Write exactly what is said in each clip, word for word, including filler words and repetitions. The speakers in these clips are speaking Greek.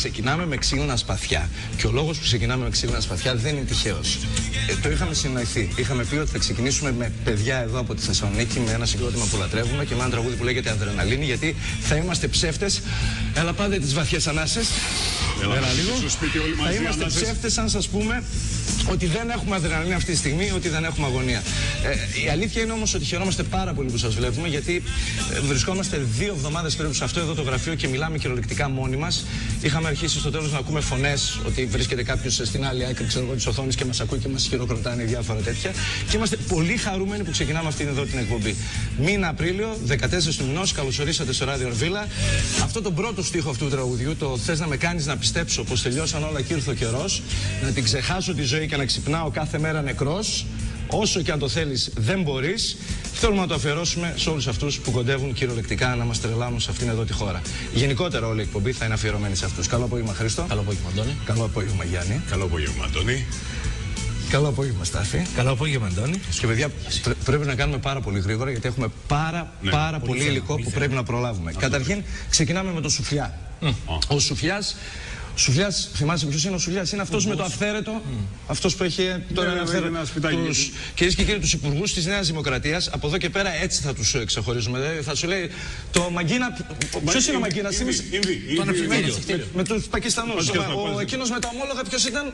ξεκινάμε με ξύλινα σπαθιά. Και ο λόγος που ξεκινάμε με ξύλινα σπαθιά δεν είναι τυχαίος. Ε, το είχαμε συνοηθεί. Είχαμε πει ότι θα ξεκινήσουμε με παιδιά εδώ από τη Θεσσαλονίκη, με ένα συγκρότημα που λατρεύουμε και με ένα τραγούδι που λέγεται Αδρεναλίνη, γιατί θα είμαστε ψεύτες. Έλα, πάντα τις βαθιές ανάσες. Έλα, Έλα λίγο. Θα είμαστε ψεύτες αν σας πούμε ότι δεν έχουμε αδρεναλίνη αυτή τη στιγμή, ότι δεν έχουμε αγωνία. Ε, η αλήθεια είναι όμως ότι χαιρόμαστε πάρα πολύ που σας βλέπουμε, γιατί ε, βρισκόμαστε δύο εβδομάδες περίπου σε αυτό εδώ το γραφείο και μιλάμε κυριολεκτικά μόνοι μας. Είχαμε αρχίσει στο τέλος να ακούμε φωνές ότι βρίσκεται κάποιος στην άλλη άκρη της οθόνης και μας ακούει και μας χειροκροτάνε διάφορα τέτοια. Και είμαστε πολύ χαρούμενοι που ξεκινάμε αυτήν εδώ την εκπομπή. Μήνα Απρίλιο, δεκατέσσερις του μηνός, καλωσορίσατε στο ράδιο Ορβίλα. Αυτό τον πρώτο στίχο αυτού του τραγουδιού, το θες να με κάνεις να πιστέψω πως τελειώσαν όλα και ήρθε ο καιρός, να την ξεχάσω τη ζωή και να ξυπνάω κάθε μέρα νεκρός. Όσο και αν το θέλεις, δεν μπορείς. Θέλουμε να το αφιερώσουμε σε όλους αυτούς που κοντεύουν κυριολεκτικά να μας τρελάνουν σε αυτήν εδώ τη χώρα. Γενικότερα, όλη η εκπομπή θα είναι αφιερωμένη σε αυτούς. Καλό απόγευμα, Χρήστο. Καλό απόγευμα, Αντώνη. Καλό απόγευμα, Γιάννη. Καλό απόγευμα, Αντώνη. Καλό απόγευμα, Στάθη. Καλό απόγευμα, Αντώνη. Και παιδιά, πρέ πρέπει να κάνουμε πάρα πολύ γρήγορα, γιατί έχουμε πάρα, ναι, πάρα πολύ, πολύ υλικό που πρέπει να προλάβουμε. Αυτό. Καταρχήν, ξεκινάμε με το Σουφλιά. Mm. Ο Σουφλιάς. Σουφλιάς, θυμάσαι ποιος είναι ο Σουφλιάς? Είναι αυτός με το αυθαίρετο, mm. αυτός που έχει τώρα yeah, αυθαίρετο. Τους, κυρίες και κύριοι, τους υπουργούς της Νέας Δημοκρατίας, από εδώ και πέρα έτσι θα τους ξεχωρίζουμε. Δηλαδή, θα σου λέει το Μαγκίνα. Ποιος είναι ο Μαγκίνας? Το αναφημέλιο. Με τους Πακιστανούς. Εκείνος με τα ομόλογα ποιος ήταν?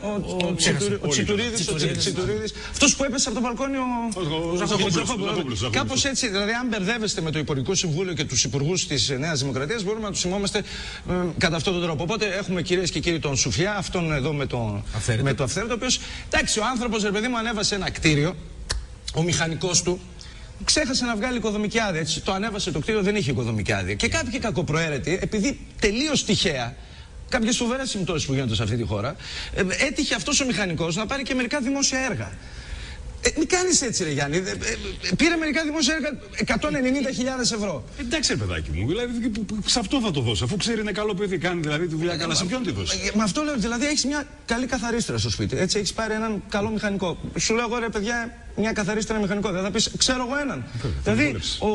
Ο Τσιτουρίδης. Αυτός που έπεσε από το μπαλκόνι ο Ζαχόπουλος. Κάπως έτσι, δηλαδή, αν μπερδεύεστε με το Υπουργικό Συμβούλιο και τους υπουργούς της Νέας Δημοκρατίας, μπορούμε να τους θυμόμαστε κατά αυτόν τον τρόπο. Οπότε έχουμε κυρίες και κύριοι τον Σουφλιά, αυτόν εδώ με το αυθαίρετο, με το αυθαίρετο, ο οποίος, εντάξει, ο άνθρωπος, ρε παιδί μου, ανέβασε ένα κτίριο, ο μηχανικός του ξέχασε να βγάλει οικοδομική άδεια, έτσι, το ανέβασε το κτίριο, δεν είχε οικοδομική άδεια. Και κάποιοι κακοπροαίρετοι, επειδή τελείως τυχαία, κάποιες φοβερές συμπτώσεις που γίνονται σε αυτή τη χώρα, έτυχε αυτός ο μηχανικός να πάρει και μερικά δημόσια έργα. Ε, μην κάνεις έτσι, ρε Γιάννη. Ε, ε, πήρε μερικά δημόσια έργα εκατόν ενενήντα χιλιάδες ευρώ. Εντάξει, ρε παιδάκι μου, δηλαδή σε αυτό θα το δώσω. Αφού ξέρει είναι καλό παιδί, κάνει δηλαδή τη δουλειά καλά, σε ποιον τη δώσει? Με αυτό λέω, δηλαδή έχεις μια καλή καθαρίστρια στο σπίτι. Έτσι, έχεις πάρει έναν καλό μηχανικό. Σου λέω εγώ, ρε παιδιά, μια καθαρίστρια μηχανικό. Δεν θα πεις, ξέρω εγώ έναν. Okay, δηλαδή,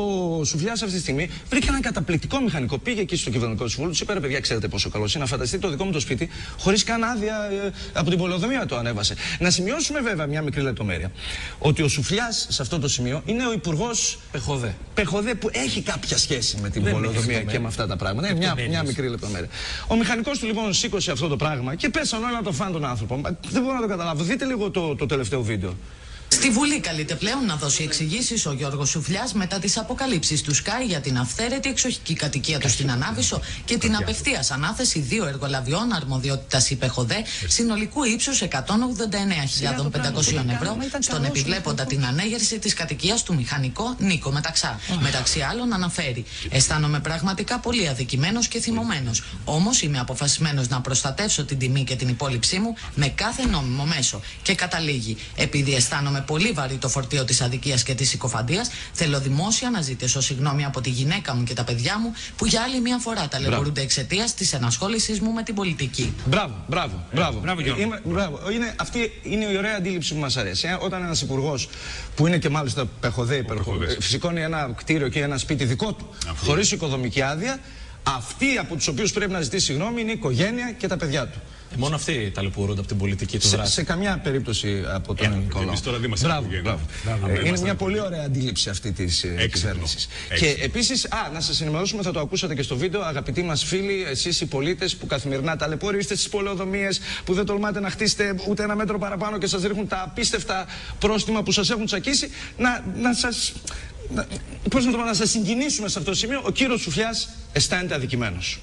ο Σουφλιάς αυτή τη στιγμή βρήκε έναν καταπληκτικό μηχανικό. Πήγε εκεί στο κυβερνητικό συμβούλιο, του είπε, ρε παιδιά, ξέρετε πόσο καλό είναι να φανταστείτε το δικό μου το σπίτι, χωρίς καν άδεια ε, από την πολεοδομία το ανέβασε. Να σημειώσουμε βέβαια μια μικρή λεπτομέρεια. Ότι ο Σουφλιάς σε αυτό το σημείο είναι ο υπουργός Πεχωδέ. Πεχωδέ που έχει κάποια σχέση με την πολεοδομία και με αυτά τα πράγματα. Είναι μια, μια μικρή λεπτομέρεια. Ο μηχανικός του λοιπόν σήκωσε αυτό το πράγμα και πέσαν όλα να το φάνε τον άνθρωπο. Δεν μπορώ να το καταλάβω. Δείτε λίγο το, το τελευταίο βίντεο. Στη Βουλή καλείται πλέον να δώσει εξηγήσεις ο Γιώργος Σουφλιάς μετά τις αποκαλύψεις του Sky για την αυθαίρετη εξοχική κατοικία του στην Ανάβησο και την απευθείας ανάθεση δύο εργολαβιών αρμοδιότητας η Πεχωδέ συνολικού ύψους εκατόν ογδόντα εννέα χιλιάδες πεντακόσια ευρώ στον επιβλέποντα την ανέγερση της κατοικίας του μηχανικό Νίκο Μεταξά. Μεταξύ άλλων αναφέρει: αισθάνομαι πραγματικά πολύ αδικημένος και θυμωμένος. Όμως είμαι αποφασισμένος να προστατεύσω την τιμή και την υπόλοιψή μου με κάθε νόμιμο μέσο. Και καταλήγει: επειδή αισθάνομαι πολύ βαρύ το φορτίο της αδικίας και της συκοφαντίας, θέλω δημόσια να ζητήσω συγγνώμη από τη γυναίκα μου και τα παιδιά μου που για άλλη μια φορά ταλαιπωρούνται εξαιτίας της ενασχόλησης μου με την πολιτική. Μπράβο, μπράβο, μπράβο. μπράβο, Είμαι, μπράβο. Είναι, αυτή είναι η ωραία αντίληψη που μας αρέσει. Ε? Όταν ένας υπουργός που είναι και μάλιστα Πεχωδέ, σηκώνει ένα κτίριο και ένα σπίτι δικό του, χωρίς οικοδομική άδεια, αυτοί από τους οποίους πρέπει να ζητήσει συγγνώμη είναι η οικογένεια και τα παιδιά του. Ε, μόνο αυτοί ταλαιπωρούνται από την πολιτική του δράση. Σε, σε καμιά περίπτωση από τον ελληνικό λαό. Μπράβο, μπράβο. Ε, είναι μια πολύ ωραία αντίληψη αυτή τη κυβέρνηση. Και επίσης, α, να σας ενημερώσουμε, θα το ακούσατε και στο βίντεο, αγαπητοί μας φίλοι, εσείς οι πολίτες που καθημερινά ταλαιπωρείστε στις πολεοδομίες, που δεν τολμάτε να χτίσετε ούτε ένα μέτρο παραπάνω και σας ρίχνουν τα απίστευτα πρόστιμα που σας έχουν τσακίσει, να, να σας. Να, πώς να το πω, να σας συγκινήσουμε σε αυτό το σημείο. Ο κύριος Σουφλιάς αισθάνεται αδικημένος.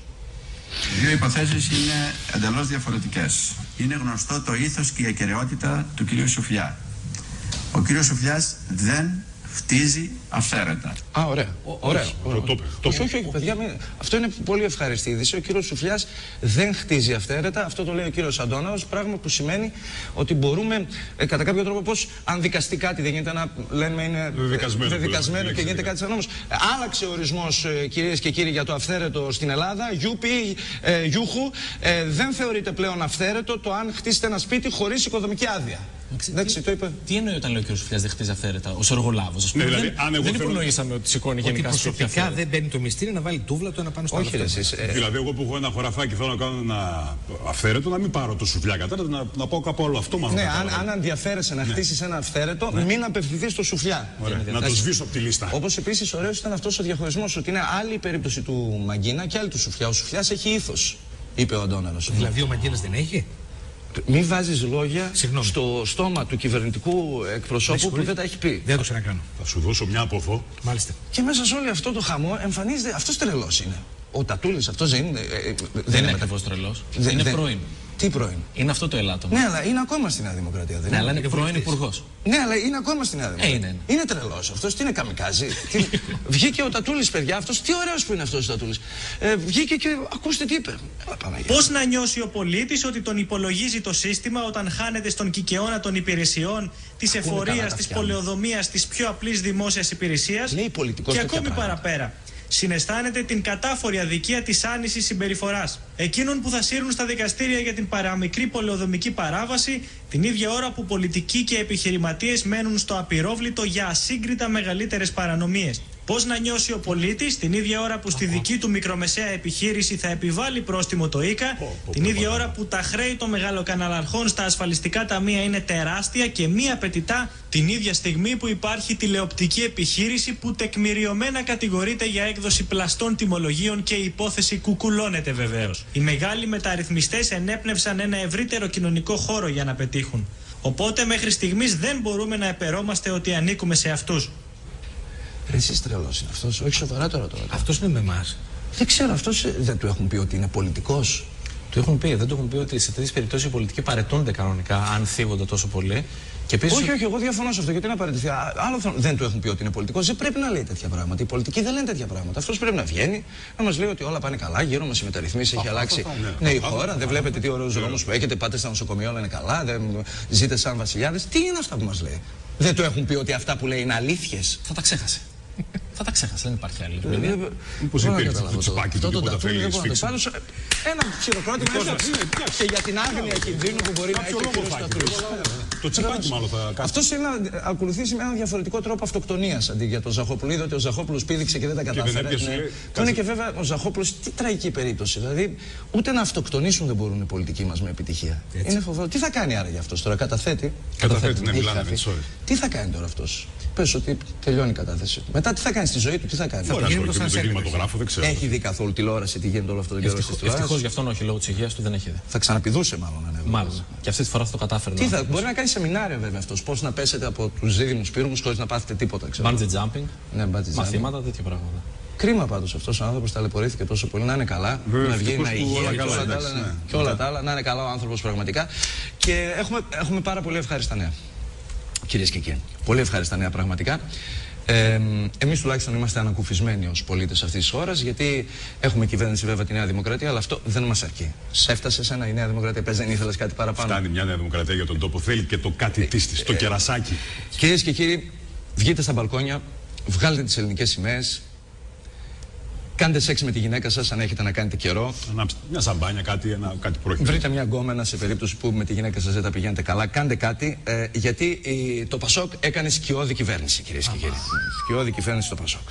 Οι δύο υποθέσεις είναι εντελώς διαφορετικές. Είναι γνωστό το ήθος και η ακεραιότητα του κυρίου Σουφλιά. Ο κύριος Σουφλιάς δεν χτίζει αυθαίρετα. Α, ωραία. ωραία. Όχι, όχι, όχι, παιδιά, αυτό είναι πολύ ευχαριστή είδηση. Ο κύριος Σουφλιάς δεν χτίζει αυθαίρετα. Αυτό το λέει ο κύριος Αντώναος. Πράγμα που σημαίνει ότι μπορούμε ε, κατά κάποιο τρόπο, πώς αν δικαστεί κάτι, δεν γίνεται να λέμε είναι δεδικασμένο και γίνεται κάτι σαν νόμος. Άλλαξε ο ορισμός, ε, κυρίες και κύριοι, για το αυθαίρετο στην Ελλάδα. Γιούπι, ε, γιούχου, ε, δεν θεωρείται πλέον αυθαίρετο το αν χτίσετε ένα σπίτι χωρίς οικοδομική άδεια. Εντάξει, το είπε. Τι εννοεί όταν λέει ο κ. Σουφλιάς δεν χτίζει αυθαίρετα, ως εργολάβος, ας πούμε. Ναι, δηλαδή, δεν αν εγώ δεν θέλω... υπονοήσαμε ότι σηκώνει ότι γενικά σπίτια προσωπικά δεν μπαίνει το μυστήριο να βάλει τούβλα του ένα πάνω στο άλλο. Όχι, ρε, εσείς, ε... Δηλαδή, εγώ που έχω ένα χωραφάκι θέλω να κάνω ένα αυθαίρετο, να μην πάρω το Σουφλιά κατά, να, να πάω κάπου άλλο. Αυτό μάλλον. Ναι, αν, αν ενδιαφέρεσαι να ναι. χτίσεις ένα αυθαίρετο, ναι. μην απευθυνθείς στο Σουφλιά. Ωραία, να το σβήσω από τη λίστα. Όπως επίσης ωραίος ήταν αυτός ο διαχωρισμός, ότι είναι άλλη η περίπτωση του Μαγκίνα και άλλη του Σουφλιά. Ο Σουφλιάς έχει ήθος, είπε ο Αντώναρος. Δηλαδή ο Μαγκίνας δεν έχει. Μην βάζεις λόγια Συγγνώμη. στο στόμα του κυβερνητικού εκπροσώπου που δεν τα έχει πει. Δεν το ξανακάνω. Θα σου δώσω μια από εδώ. Μάλιστα. Και μέσα σε όλο αυτό το χαμό εμφανίζεται. Αυτός τρελός είναι. Ο Τατούλης, αυτός δεν είναι. Ε, ε, δεν, δεν είναι μετα... ακριβώς τρελός. Δεν, είναι δεν... πρώην. Τι πρώην. Είναι αυτό το ελάττωμα. Ναι, αλλά είναι ακόμα στη Νέα Δημοκρατία. Δεν ναι, είναι, αλλά είναι πρώην υπουργός. Ναι, αλλά είναι ακόμα στη Νέα Δημοκρατία. Ε, είναι, είναι. είναι τρελός αυτός. Τι είναι καμικάζι. τι... Βγήκε ο Τατούλης, παιδιά. Αυτός τι ωραίος που είναι αυτός ο Τατούλης. Ε, βγήκε και ακούστε τι είπε. Πώς να νιώσει ο πολίτης ότι τον υπολογίζει το σύστημα όταν χάνεται στον κικαιώνα των υπηρεσιών, της εφορίας, της πολεοδομίας, της πιο απλής δημόσιας υπηρεσίας και ακόμη παραπέρα. Συναισθάνεται την κατάφορη αδικία της άνησης συμπεριφοράς. Εκείνων που θα σύρουν στα δικαστήρια για την παραμικρή πολεοδομική παράβαση, την ίδια ώρα που πολιτικοί και επιχειρηματίες μένουν στο απειρόβλητο για ασύγκριτα μεγαλύτερες παρανομίες. Πώς να νιώσει ο πολίτης την ίδια ώρα που στη δική του μικρομεσαία επιχείρηση θα επιβάλλει πρόστιμο το ΙΚΑ, την ίδια ώρα που τα χρέη των μεγαλοκαναλαρχών στα ασφαλιστικά ταμεία είναι τεράστια και μη απαιτητά, την ίδια στιγμή που υπάρχει τηλεοπτική επιχείρηση που τεκμηριωμένα κατηγορείται για έκδοση πλαστών τιμολογίων και η υπόθεση κουκουλώνεται βεβαίως. Οι μεγάλοι μεταρρυθμιστές ενέπνευσαν ένα ευρύτερο κοινωνικό χώρο για να πετύχουν. Οπότε μέχρι στιγμής δεν μπορούμε να επερόμαστε ότι ανήκουμε σε αυτούς. Εσείς τρελός είναι αυτός, όχι σοβαρά τώρα τώρα. Αυτός είναι με εμάς. Δεν ξέρω, αυτός δεν του έχουν πει ότι είναι πολιτικός. Του έχουν πει, δεν του έχουν πει ότι σε τέτοιες περιπτώσεις οι πολιτικοί παρετούνται κανονικά αν θίγονται τόσο πολύ. Και επίσης... Όχι, όχι, εγώ διαφωνώ σε αυτό. Γιατί να παραιτηθεί. Άλλο δεν του έχουν πει ότι είναι πολιτικός. Δεν πρέπει να λέει τέτοια πράγματα. Οι πολιτικοί δεν λένε τέτοια πράγματα. Αυτός πρέπει να βγαίνει, να μας λέει ότι όλα πάνε καλά. Γύρω μας οι μεταρρυθμίσεις έχει αλλάξει. Ναι, η χώρα. Δεν βλέπετε τι ωραίους δρόμους που έχετε. Πάτε στα νοσοκομεία, όλα είναι καλά. Δεν ζείτε σαν βασιλιάδες. Τι είναι αυτά που μας λέει. Δεν του έχουν πει ότι αυτά που λέει είναι αλήθειες. Θα τα ξέχασε. Θα τα ξέχασε, δεν υπάρχει άλλη. Μήπως υπήρχε το τσιπάκι του, τίποτα θέλει σφίξει. Ένα χειροκρότημα και για την άγνοια κινδύνου που μπορεί να έχει ο κύριος Τατούλης. Το τσιπάκι μάλλον θα κάνει. Αυτός θέλει να ακολουθήσει με έναν διαφορετικό τρόπο αυτοκτονίας αντί για τον Ζαχόπουλο. Είδε ότι ο Ζαχόπουλος πήδηξε και δεν τα κατάφερε. Που είναι και βέβαια ο Ζαχόπουλος, τι τραγική περίπτωση. Δηλαδή, ούτε να αυτοκτονήσουν δεν μπορούν οι πολιτικοί μας με επιτυχία. Είναι φοβερό. Τι θα κάνει άραγε αυτός τώρα, καταθέτει. Καταθέτει, ναι, μιλάνε με τις ώρες. Τι θα κάνει τώρα αυτός. Πες ότι τελειώνει η κατάθεση. Μετά τι θα κάνει στη ζωή του, τι θα κάνει. Μπορεί να ασχοληθεί με τον κινηματογράφο, δεν ξέρω. Έχει δει καθόλου τηλεόραση, τι γίνεται όλο αυτό το καιρό στη τηλεόραση. Ευτυχώς γι' αυτόν όχι, λόγω της υγείας του δεν έχει δει. Θα ξαναπηδούσε μάλλον αν έδωσε. Μάλλον. Και αυτή τη φορά θα το κατάφερε. Τι θα, μπορεί να κάνει σεμινάρια βέβαια αυτός. Πώς να πέσετε από τους δίδυμους πύργους χωρίς να πάθετε τίποτα. Bungee jumping. Ναι, bungee μαθήματα, τέτοια πράγματα. Κρίμα πάντως αυτός ο άνθρωπος ταλαιπωρήθηκε τόσο πολύ. Να είναι καλά, Βέβαια, να βγει, να υγεία όλα και καλά, όλα, εντάξει, τα άλλα, ναι. και όλα τα άλλα. Να είναι καλά ο άνθρωπος πραγματικά. Και έχουμε, έχουμε πάρα πολύ ευχάριστα νέα. Κυρίες και κύριοι, πολύ ευχάριστα νέα πραγματικά. Ε, εμείς τουλάχιστον είμαστε ανακουφισμένοι ως πολίτες αυτής της χώρας, γιατί έχουμε κυβέρνηση βέβαια τη Νέα Δημοκρατία, αλλά αυτό δεν μας αρκεί. Σε έφτασε σένα η Νέα Δημοκρατία, πες δεν ήθελες κάτι παραπάνω. Φτάνει μια Νέα Δημοκρατία για τον τόπο, θέλει και το κάτι της της, το κερασάκι. Κυρίες και κύριοι, βγείτε στα μπαλκόνια, βγάλτε τις ελληνικές σημαίες. Κάντε σεξ με τη γυναίκα σας αν έχετε να κάνετε καιρό. Ανάψτε μια σαμπάνια, κάτι, ένα, κάτι πρόχειρο. Βρείτε μια γκόμενα σε περίπτωση που με τη γυναίκα σας δεν τα πηγαίνετε καλά. Κάντε κάτι, ε, γιατί η, το Πασόκ έκανε σκιώδη κυβέρνηση, κυρίες και κύριοι. Σκιώδη κυβέρνηση το Πασόκ.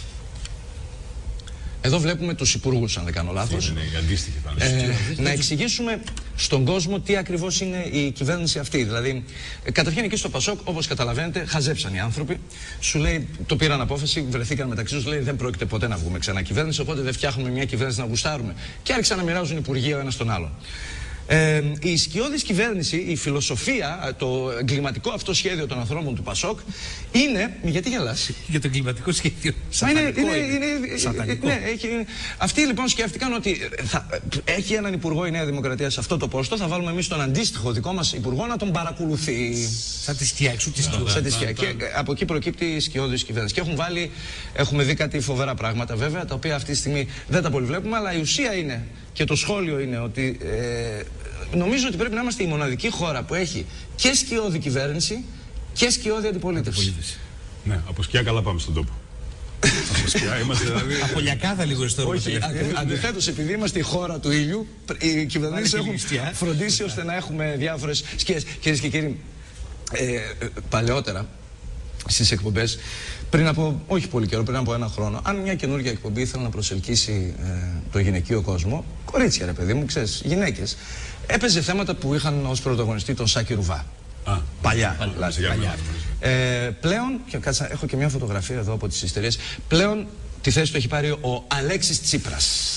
Εδώ βλέπουμε τους υπουργούς, αν δεν κάνω λάθος. Είναι η αντίστοιχη ε, να εξηγήσουμε στον κόσμο τι ακριβώς είναι η κυβέρνηση αυτή. Δηλαδή, ε, καταρχήν εκεί στο Πασόκ, όπως καταλαβαίνετε, χαζέψαν οι άνθρωποι. Σου λέει, το πήραν απόφαση, βρεθήκαν μεταξύ τους, λέει δεν πρόκειται ποτέ να βγούμε ξανά κυβέρνηση, οπότε δεν φτιάχνουμε μια κυβέρνηση να γουστάρουμε. Και άρχισαν να μοιράζουν υπουργεία ο ένας τον άλλον. Ε, η σκιώδης κυβέρνηση, η φιλοσοφία, το εγκληματικό αυτό σχέδιο των ανθρώπων του Πασόκ είναι. Γιατί γελάς? Για το εγκληματικό σχέδιο. Σατανικό είναι, είναι, είναι, Σατανικό. Ναι, έχει, αυτοί λοιπόν σκέφτηκαν ότι θα, έχει έναν υπουργό η Νέα Δημοκρατία σε αυτό το πόστο, θα βάλουμε εμείς τον αντίστοιχο δικό μας υπουργό να τον παρακολουθεί. Σαν τη σκιά, εξού τη σκιά. Σαν τη σκιά. Και από εκεί προκύπτει η σκιώδης κυβέρνηση. Και έχουν βάλει, έχουμε δει κάτι φοβερά πράγματα βέβαια, τα οποία αυτή τη στιγμή δεν τα πολύ βλέπουμε, αλλά η ουσία είναι και το σχόλιο είναι ότι. Ε, Νομίζω ότι πρέπει να είμαστε η μοναδική χώρα που έχει και σκιώδη κυβέρνηση και σκιώδη αντιπολίτευση. Ναι, από σκιά καλά πάμε στον τόπο. Από σκιά είμαστε δηλαδή. Από λιακάδα λίγο ιστορικό. Όχι, αντιθέτως, επειδή είμαστε η χώρα του ήλιου, οι κυβερνήσεις έχουν φροντίσει ώστε να έχουμε διάφορες σκιές. Κυρίες και κύριοι, Ε, ε, παλαιότερα στις εκπομπές, πριν από, όχι πολύ καιρό, πριν από ένα χρόνο, αν μια καινούργια εκπομπή ήθελε να προσελκύσει ε, το γυναικείο κόσμο, κορίτσια ρε παιδί μου, ξέρεις, γυναίκες, έπαιζε θέματα που είχαν ως πρωταγωνιστή τον Σάκη Ρουβά. Α, παλιά. Παλιά. Παλιά. Παλιά. Ε, πλέον, και κάτσα, έχω και μια φωτογραφία εδώ από τις ιστερίες, πλέον τη θέση του έχει πάρει ο Αλέξης Τσίπρας.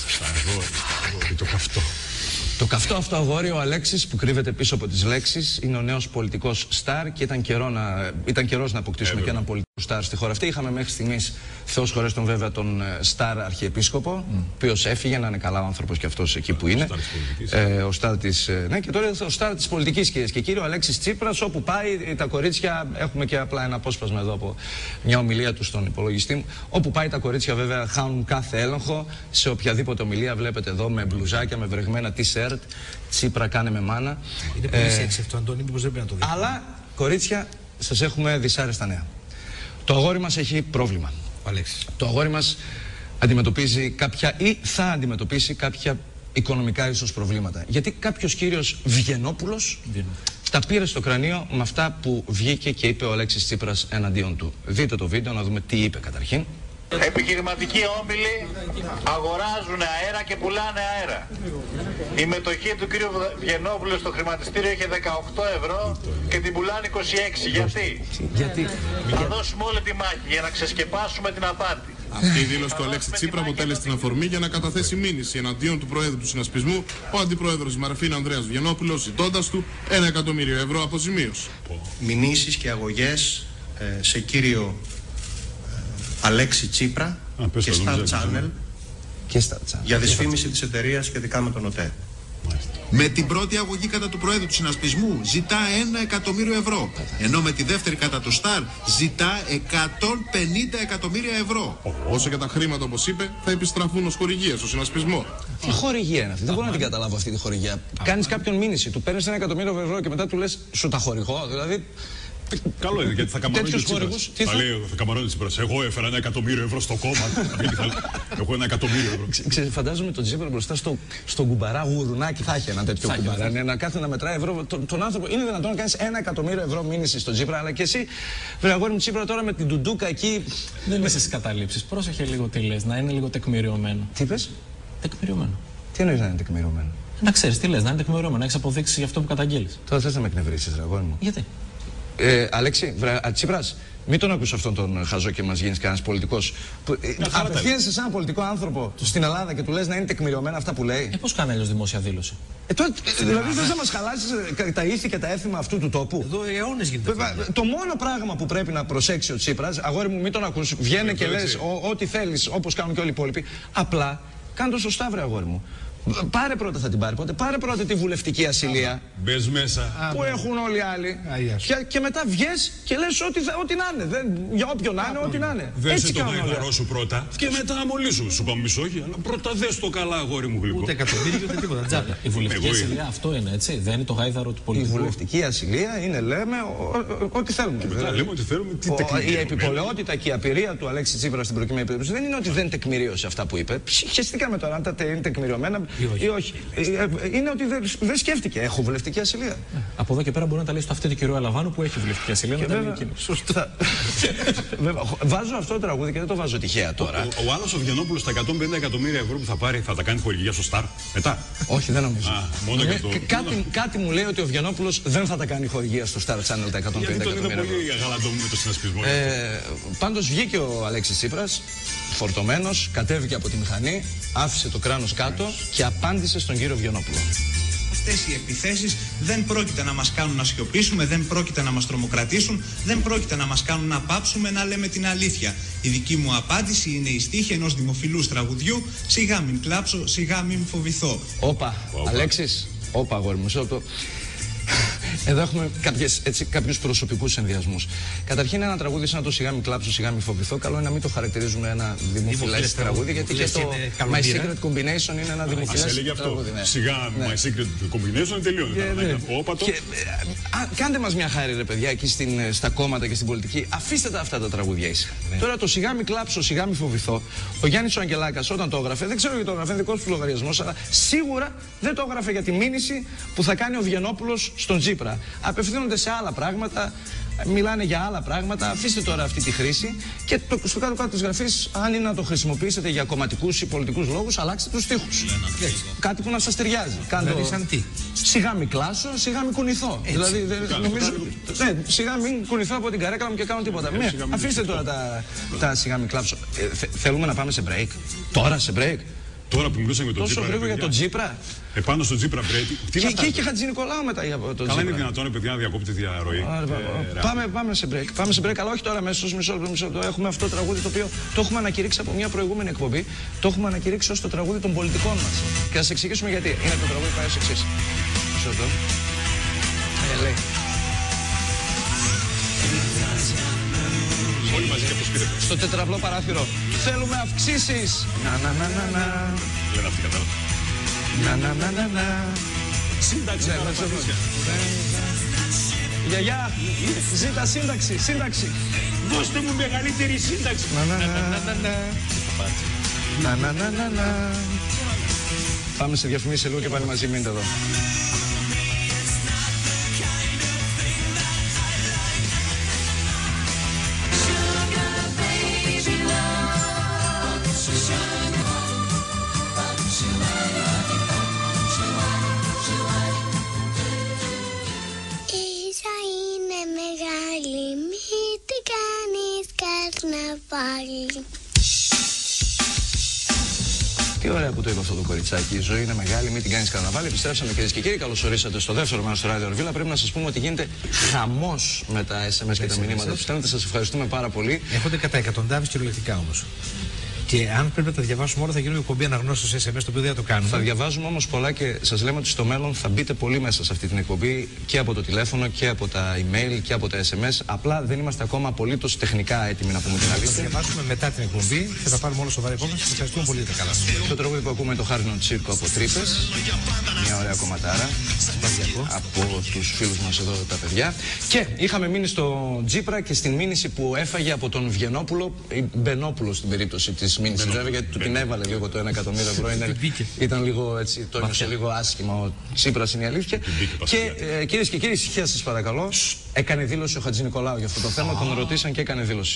Το καυτό. Το καυτό αυτό αγόρι, ο Αλέξης, που κρύβεται πίσω από τις λέξεις, είναι ο νέος πολιτικός στάρ και ήταν, καιρό να, ήταν καιρός να αποκτήσουμε ε, και έναν πολιτικό στάρ στη χώρα αυτή. Είχαμε μέχρι στιγμής, Θεός χωρέστον βέβαια, τον στάρ αρχιεπίσκοπο, ο mm. οποίος έφυγε, να είναι καλά ο άνθρωπος και αυτός εκεί που είναι. Ε, ο στάρ της, ναι, και τώρα ο στάρ της πολιτικής, κυρίες και κύριοι, ο Αλέξης Τσίπρας, όπου πάει τα κορίτσια, έχουμε και απλά ένα απόσπασμα εδώ από μια ομιλία του στον υπολογιστή μου, όπου πάει τα κορίτσια βέβαια χάνουν κάθε έλεγχο, σε οποιαδήποτε ομιλία βλέπετε εδώ με μπλουζάκια, με βρεγμένα t-shirt. Τσίπρα κάνε με μάνα. Είναι πολύ σεξι αυτό, Αντώνη, μήπως δεν πρέπει να το δείτε. Αλλά, κορίτσια, σας έχουμε δυσάρεστα νέα. Το αγόρι μας έχει πρόβλημα. Αλέξης. Το αγόρι μας αντιμετωπίζει κάποια ή θα αντιμετωπίσει κάποια οικονομικά ίσως προβλήματα. Γιατί κάποιος κύριος Βγενόπουλος τα πήρε στο κρανίο με αυτά που βγήκε και είπε ο Αλέξης Τσίπρας εναντίον του. Δείτε το βίντεο να δούμε τι είπε καταρχήν. Επιχειρηματικοί όμιλοι αγοράζουν αέρα και πουλάνε αέρα. Η μετοχή του κ. Βγενόπουλου στο χρηματιστήριο είχε δεκαοκτώ ευρώ και την πουλάνε είκοσι έξι. Γιατί? Γιατί? Θα δώσουμε όλη τη μάχη για να ξεσκεπάσουμε την απάτη. Αυτή η δήλωση του Αλέξη Τσίπρα αποτέλεσε την αφορμή για να καταθέσει μήνυση εναντίον του Προέδρου του Συνασπισμού, ο Αντιπρόεδρος Μαρφίν Ανδρέας Βγενόπουλος, ζητώντας του ένα εκατομμύριο ευρώ αποζημίωση. Μηνύσεις και αγωγές ε, σε κύριο Αλέξη Τσίπρα Α, και Star Channel για δυσφήμιση της εταιρείας σχετικά με τον ΟΤΕ. Με την πρώτη αγωγή κατά του Προέδρου του Συνασπισμού ζητά ένα εκατομμύριο ευρώ, ενώ με τη δεύτερη κατά το Σταρ ζητά εκατόν πενήντα εκατομμύρια ευρώ. Όσο για τα χρήματα, όπως είπε, θα επιστραφούν ως χορηγία στο Συνασπισμό. Τι χορηγία είναι αυτή? Δεν μπορώ να την καταλάβω αυτή τη χορηγία. Κάνεις κάποιον μήνυση, του παίρνεις ένα εκατομμύριο ευρώ και μετά του λες σου τα χορηγώ. Δηλαδή. Καλό είναι, γιατί θα καμαρώνει ο Τσίπρας. Θα λέει, θα καμαρώνει ο Τσίπρας. Εγώ έφερα ένα εκατομμύριο ευρώ στο κόμμα. Εγώ ένα εκατομμύριο ευρώ. Ξέρετε, φαντάζομαι τον Τσίπρα μπροστά στο, στο κουμπαρά γουρνάκι θα έχει ένα τέτοιο κουμπαρά. Ναι, να κάθεται να μετράει ευρώ. Τον, τον άνθρωπο είναι δυνατόν να κάνεις ένα εκατομμύριο ευρώ μήνυση στον Τσίπρα, αλλά και εσύ, βρε αγόρι μου Τσίπρα, τώρα με την τουντούκα εκεί. Δεν είμαι στις καταλήψεις. Πρόσεχε λίγο τι λες, να είναι λίγο τεκμηριωμένο. Τι είπες? Τεκμηριωμένο. Τι εννοείς να είναι τεκμηριωμένο? Να ξέρεις τι λες, να είναι τεκμηριωμένο, να έχεις αποδείξει για αυτό που καταγγείλεις. Τώρα θες να με εκνευρίσεις, ρε αγόρι μου. Γιατί? Ε, Αλέξη, βρε, Τσίπρας, μην τον ακούς αυτόν τον χαζό και μας γίνεις κανένας πολιτικός. Απευθύνεσαι σε έναν πολιτικό άνθρωπο στην Ελλάδα και του λες να είναι τεκμηριωμένα αυτά που λέει. Ε, πώς κάνει αλλιώς δημόσια δήλωση? Ε, τότε, δηλαδή θες να μας χαλάσεις τα ήθη και τα έθιμα αυτού του τόπου? Εδώ αιώνες γίνεται. Το μόνο πράγμα που πρέπει να προσέξει ο Τσίπρας, αγόρι μου, μην τον ακούς, βγαίνε και λες ό,τι θέλεις, όπως κάνουν και όλοι οι υπόλοιποι. Απλά κάνε το σωστά, βρε αγόρι μου. Πάρε πρώτα, θα την πάρει πότε. Πάρε πρώτα τη βουλευτική ασυλία. Μπες μέσα. Που έχουν όλοι οι άλλοι. Και, και μετά βγες και λες ό,τι, ό,τι να είναι. Δεν, για όποιον να είναι, ό,τι να είναι. Δες το γαϊδαρό σου πρώτα και μετά αμολύσου. Σου είπαμε μισό, αλλά πρώτα δες το καλά, αγόρι μου γλυκό. Ούτε εκατομμύρια ούτε τίποτα. Τζάπα. Η βουλευτική ασυλία αυτό είναι, έτσι. Δεν είναι το γάιδαρο του πολιτικού. Η βουλευτική ασυλία είναι, λέμε, ό,τι θέλουμε. Λέμε ότι θέλουμε. Η επιπολαιότητα και η απειρία του Αλέξη Τσίπρα στην προκειμένη περίπτωση δεν είναι ότι δεν τεκμηρίωσε αυτά που είπε. Χαιστήκαμε τώρα αν τα είναι τεκμηριωμένα. Ή όχι. Είναι ότι δεν, δεν σκέφτηκε. Έχω βουλευτική ασυλία. Ε, από εδώ και πέρα μπορεί να τα λέει στο αυτή του κυρίου Αλαβάνου που έχει βουλευτική ασυλία. Να τα λέει εκείνο. Σωστά. Βάζω αυτό το τραγούδι και δεν το βάζω τυχαία τώρα. Ο, ο, ο άλλος ο Βγενόπουλος τα εκατόν πενήντα εκατομμύρια ευρώ που θα πάρει θα τα κάνει χορηγία στο Σταρ μετά. Όχι, δεν νομίζω. Α, μόνο ε, το... κάτι, μόνο... κάτι μου λέει ότι ο Βγενόπουλος δεν θα τα κάνει χορηγία στο Star Channel τα εκατόν πενήντα εκατομμύρια ευρώ. Γιατί τον είδα πολύ αγαλαντό με το συνασπισμό. Ε, πάντως βγήκε ο Αλέξης Τσίπρας, φορτωμένος, κατέβηκε από τη μηχανή, άφησε το κράνος κάτω και απάντησε στον κύριο Βγενόπουλο. Αυτές οι επιθέσεις δεν πρόκειται να μας κάνουν να σιωπήσουμε, δεν πρόκειται να μας τρομοκρατήσουν, δεν πρόκειται να μας κάνουν να πάψουμε να λέμε την αλήθεια. Η δική μου απάντηση είναι η στίχη ενός δημοφιλούς τραγουδιού «Σιγά μην κλάψω, σιγά μην φοβηθώ». Όπα, Αλέξης, όπα αγόρι μου, το... Εδώ έχουμε κάποιες, έτσι, κάποιους προσωπικούς ενδιασμούς. Καταρχήν, ένα τραγούδι σαν το «Σιγά μην κλάψω, σιγά μην φοβηθώ», καλό είναι να μην το χαρακτηρίζουμε ένα δημοφιλές τραγούδι, γιατί και το My Secret Combination είναι ένα δημοφιλές τραγούδι. Ναι. Σιγά ναι. My Secret Combination τελειώνει. Ναι. Κάντε μας μια χάρη, ρε παιδιά, εκεί στην, στα κόμματα και στην πολιτική. Αφήστε τα αυτά τα τραγούδια ήσυχα. Ναι. Τώρα το «Σιγά μην κλάψω, σιγά μην φοβηθώ», ο Γιάννης ο Αγγελάκας όταν το έγραφε, δεν ξέρω γιατί το έγραφε, είναι δικός του λογαριασμός, αλλά σίγουρα δεν το έγραφε για τη μήνυση που θα κάνει ο Βγενόπουλος στον Τσίπρα. πράγματα. Απευθύνονται σε άλλα πράγματα, μιλάνε για άλλα πράγματα. Αφήστε τώρα αυτή τη χρήση και το, στο κάτω-κάτω της γραφής, αν είναι να το χρησιμοποιήσετε για κομματικούς ή πολιτικούς λόγους, αλλάξτε τους στίχους. Κάτι που να σας ταιριάζει. Δηλαδή, σαν τι? Σιγά μην κλάσω, σιγά μην κουνηθώ. Έτσι. Δηλαδή, δε, νομίζω, ναι, σιγά μην κουνηθώ από την καρέκλα μου και κάνω τίποτα. Ναι, αφήστε τώρα τα, τα σιγά μην κλάψω. Ε, θε, θέλουμε να πάμε σε break. Τώρα σε break. Τώρα που μιλούσαμε για τον Τόσο Τζίπρα. γρήγορα για τον Τζίπρα. Επάνω στον Τζίπρα πρέπει. Και, και, και Χατζηνικολάου μετά για τον Τζίπρα. Καλά, είναι δυνατόν, παιδιά, να διακόπτει τη διαρροή. Ε, πάμε, πάμε σε break. Πάμε σε break, αλλά όχι τώρα αμέσως. Μισό λεπτό, μισό λεπτό. Έχουμε αυτό το τραγούδι το οποίο το έχουμε ανακηρύξει από μια προηγούμενη εκπομπή. Το έχουμε ανακηρύξει ως το τραγούδι των πολιτικών μας. Και θα σας εξηγήσουμε γιατί. Είναι το τραγούδι πάει ως εξής. Μισό λεπτό. Ε, λέει. Όλοι μαζί και αποσπήρετε. Στο τετραυλό παράθυρο. Θέλουμε αυξήσεις. Να, να, να, να, να. Λένε αυτοί κατά. Να, να, να, να, να. Σύνταξη. Ναι, γιαγιά, ζήτα σύνταξη, σύνταξη. Δώστε μου μεγαλύτερη σύνταξη. Να, να, να, να, να. Να, να, να, να, να. Πάμε σε διαφημίσεις λίγο και πάλι μαζί, μείνετε εδώ. Τι ωραία που το είπε αυτό το κοριτσάκι. Η ζωή είναι μεγάλη, μην την κάνεις καρναβάλι. Επιστρέψαμε κυρίες και κύριοι. Καλώς ορίσατε στο δεύτερο μέρος του Radio Orvilla. Πρέπει να σας πούμε ότι γίνεται χαμός με τα ες εμ ες και τα μηνύματα που στέλνετε. Σας ευχαριστούμε πάρα πολύ. Έχονται κατά εκατοντάδες κυριολεκτικά όμως. Και αν πρέπει να τα διαβάσουμε όλα, θα γίνουμε εκπομπή αναγνώστης στο ες εμ ες, το οποίο δεν θα το κάνουμε. Θα διαβάζουμε όμως πολλά και σας λέμε ότι στο μέλλον θα μπείτε πολύ μέσα σε αυτή την εκπομπή και από το τηλέφωνο και από τα email και από τα ες εμ ες. Απλά δεν είμαστε ακόμα απολύτως τεχνικά έτοιμοι να πούμε την αλήθεια. Θα διαβάσουμε μετά την εκπομπή και θα πάρουμε όλο σοβαρή υπόψη. Σας ευχαριστούμε πολύ για τα καλά. Το τραγούδι που ακούμε είναι το Χάρινο Τσίρκο από Τρύπες. Μια ωραία κομματάρα από τους φίλους μας εδώ τα παιδιά. Και είχαμε μείνει στο Τζίπρα και στην μήνυση που έφαγε από τον Βιενόπουλο, ή Μπενόπουλο στην περίπτωση της μήνυσης βέβαια, γιατί του την έβαλε λίγο το ένα εκατομμύριο ευρώ. Είναι, ήταν λίγο έτσι, το ένιωσε λίγο άσχημα ο Τσίπρας, είναι η αλήθεια. Και ε, κυρίες και κύριοι, ησυχία σας παρακαλώ. Έκανε δήλωση ο Χατζηνικολάου για αυτό το θέμα, τον ρωτήσαν και έκανε δήλωση.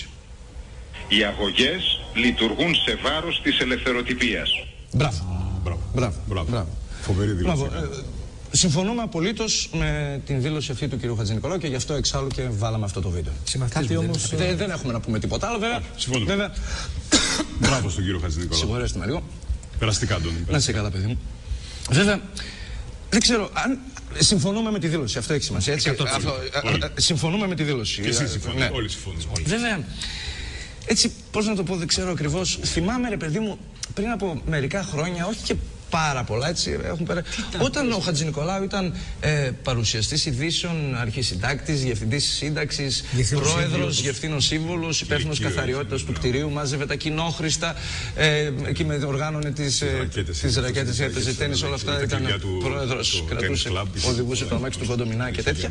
Οι αγωγές λειτουργούν σε βάρος της ελευθεροτυπίας. Μπράβο. Μπράβο. Μπράβο. Μπράβο. Μπράβο. Φοβερή δήλωση. Μπράβο. Ε, συμφωνούμε απολύτως με την δήλωση αυτή του κ. Χατζηνικολάου και γι' αυτό εξάλλου και βάλαμε αυτό το βίντεο. Κάτι όμως δεν, δεν έχουμε να πούμε τίποτα άλλο, βέβαια. Συμφωνούμε. Βέβαια. Μπράβο στον κύριο Χατζηνικολάου. Συγχωρέστε με λίγο. Περαστικά, Αντώνη. Να είσαι καλά, παιδί μου. Βέβαια, δεν ξέρω αν. Συμφωνούμε με τη δήλωση. Αυτό έχει σημασία. Έτσι, αυτό, συμφωνούμε με τη δήλωση. Και εσείς συμφωνείτε. Ναι. Όλοι συμφωνούμε. Βέβαια. Έτσι, πώς να το πω, δεν ξέρω ακριβώς. Θυμάμαι, ρε παιδί μου, πριν από μερικά χρόνια, όχι και πάρα πολλά, έτσι έχουν πέρα. Όταν ο Χατζηνικολάου ήταν ε, παρουσιαστής ειδήσεων, αρχισυντάκτης, διευθυντής σύνταξης, πρόεδρος, διευθύνων σύμβολος, υπεύθυνος καθαριότητας του κτηρίου, μάζευε τα κοινόχρηστα, ε, εκεί με οργάνωνε τις ρακέτες για τις τέννις, όλα αυτά. Ήταν πρόεδρος, κρατούσε, οδηγούσε το αμάξι του Κοντομινά και τέτοια.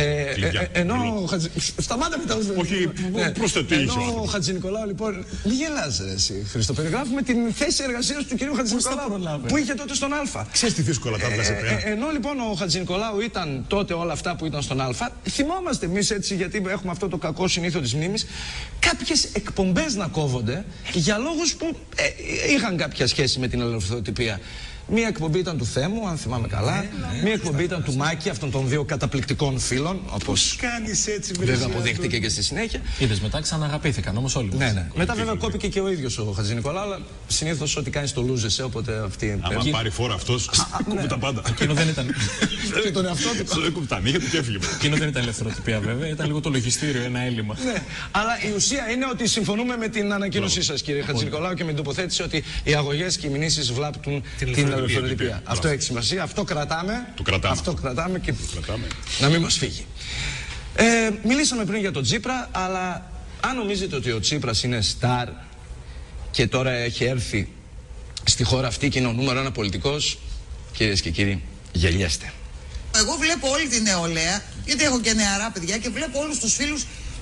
Ενώ ο Χατζηνικολάου. Σταμάτα μετά. Όχι, προσθετήσει. Ενώ ο Χατζηνικολάου, λοιπόν. Μην γελάς, εσύ, Χρήστο. Περιγράφουμε την θέση εργασίας του κ. Χατζηνικολάου. Που είχε τότε στον Α. Ξέρεις τι δύσκολα τα βγάζει πέρα. Ε, ενώ λοιπόν ο Χατζηνικολάου ήταν τότε όλα αυτά που ήταν στον Α, θυμόμαστε εμείς έτσι, γιατί έχουμε αυτό το κακό συνήθειο της μνήμης, κάποιες εκπομπές να κόβονται για λόγους που ε, είχαν κάποια σχέση με την ελευθεροτυπία. Μία εκπομπή ήταν του Θέμου, αν θυμάμαι καλά. Ναι, ναι, μία εκπομπή ήταν του Μάκη, αυτών των δύο καταπληκτικών φίλων. Όπως βέβαια αποδείχτηκε και στη συνέχεια. Είδες, μετά ξαναγαπήθηκαν όμως όλοι. Ναι, ναι. Μετά βέβαια κόπηκε και ο ίδιος ο Χατζηνικολάου, αλλά συνήθως ό,τι κάνεις το λούζεσαι, οπότε αυτή. Άμα πάρει φόρα αυτός, κόβει τα πάντα. Εκείνο δεν ήταν. Και τον εαυτό του. Έκοβε τα νύχια του και έφυγε. Εκείνο δεν ήταν ελευθεροτυπία βέβαια, ήταν λίγο το λογιστήριο, ένα έλλειμμα. Ναι, αλλά η ουσία είναι ότι συμφωνούμε με την ανακοίνωσή σας, κύριε Χατζηνικολάου, και με την τοποθέτηση ότι οι αγωγές και οι μηνύσεις βλάπτουν την ελευθεροτυπία. Αυτό έχει σημασία, αυτό κρατάμε. Το κρατάμε. Αυτό κρατάμε και κρατάμε. Να μην μας φύγει. Ε, μιλήσαμε πριν για τον Τσίπρα, αλλά αν νομίζετε ότι ο Τσίπρας είναι στάρ και τώρα έχει έρθει στη χώρα αυτή και είναι ο νούμερο ένα πολιτικός, κυρίες και κύριοι, γελιέστε. Εγώ βλέπω όλη την νεολαία, γιατί έχω και νεαρά παιδιά, και βλέπω όλους τους φίλους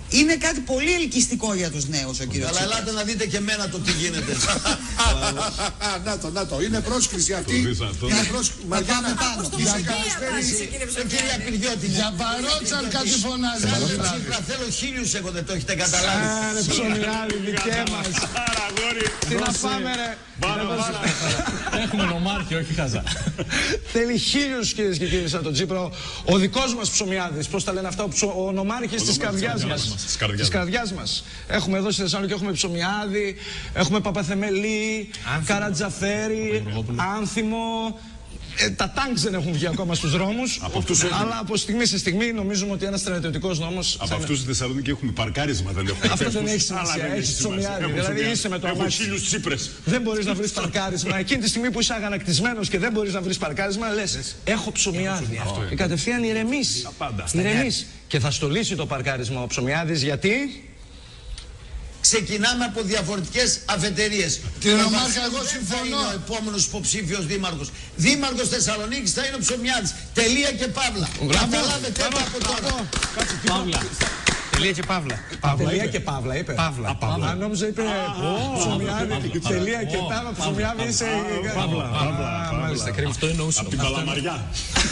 Είναι κάτι πολύ ελκυστικό για τους νέους ο κύριος Αλλά Τσίπρας. ελάτε να δείτε και εμένα το τι γίνεται. Να το, να το. Είναι πρόσκληση αυτή. Είναι πρόσκληση. Θα πάμε πάνω. Κυρία Πυριώτη, για παρότσαν κάτι φωνάζει. Θέλω χίλιους εγώ, δεν το έχετε καταλάβει. Άρε ψωμιάδι, δικέ μας. Τι να πάμε ρε. Έχουμε νομάρχη, όχι χαζά. Θέλει χίλιους κυρίες και κύριοι σαν τον Τσίπρα. Ο δικός μας ψωμιάδης, πώς τα λένε αυτά, ο νομάρχης της καρδιάς μας. Της καρδιάς μας. Έχουμε εδώ στη Θεσσαλονίκη, έχουμε ψωμιάδη, έχουμε Παπαθεμελή, Καρατζαφέρη, Άνθιμο. Ε, τα τάγκς δεν έχουν βγει ακόμα στους δρόμους, από αλλά από στιγμή σε στιγμή νομίζουμε ότι ένας στρατιωτικός νόμος... Από αυτούς στη Θεσσαλονίκη έχουμε παρκάρισμα, δεν έχουμε. Αυτό δεν έχει σημασία, έχει ψωμιάδι. Δηλαδή είσαι με το αμάξι. Δεν μπορείς να βρεις παρκάρισμα. Εκείνη τη στιγμή που είσαι αγανακτισμένος και δεν μπορείς να βρεις παρκάρισμα, λες έχω ψωμιάδι. Και κατευθείαν ηρεμείς. Ηρεμείς. Και θα στολίσει το παρκάρισμα ο ψωμιάδης γιατί... Ξεκινάμε από διαφορετικές αφετηρίες. Κύριε Νομάρχα, εγώ συμφωνώ. Είναι ο επόμενος υποψήφιος δήμαρχος. Δήμαρχος Θεσσαλονίκης θα είναι ο Ψωμιάδης. Τελεία και παύλα. Καταλάβετε από τώρα. Παύλα. Τελεία και παύλα. Τελεία και παύλα είπε. Παύλα. Αν νόμιζα είπε Ψωμιάδη. Τελεία και τάμα Ψωμιάδη είσαι... Παύλα. Μάλιστα, κρίμα. Αυτό εννοούσε. Από την Παλαμαριά.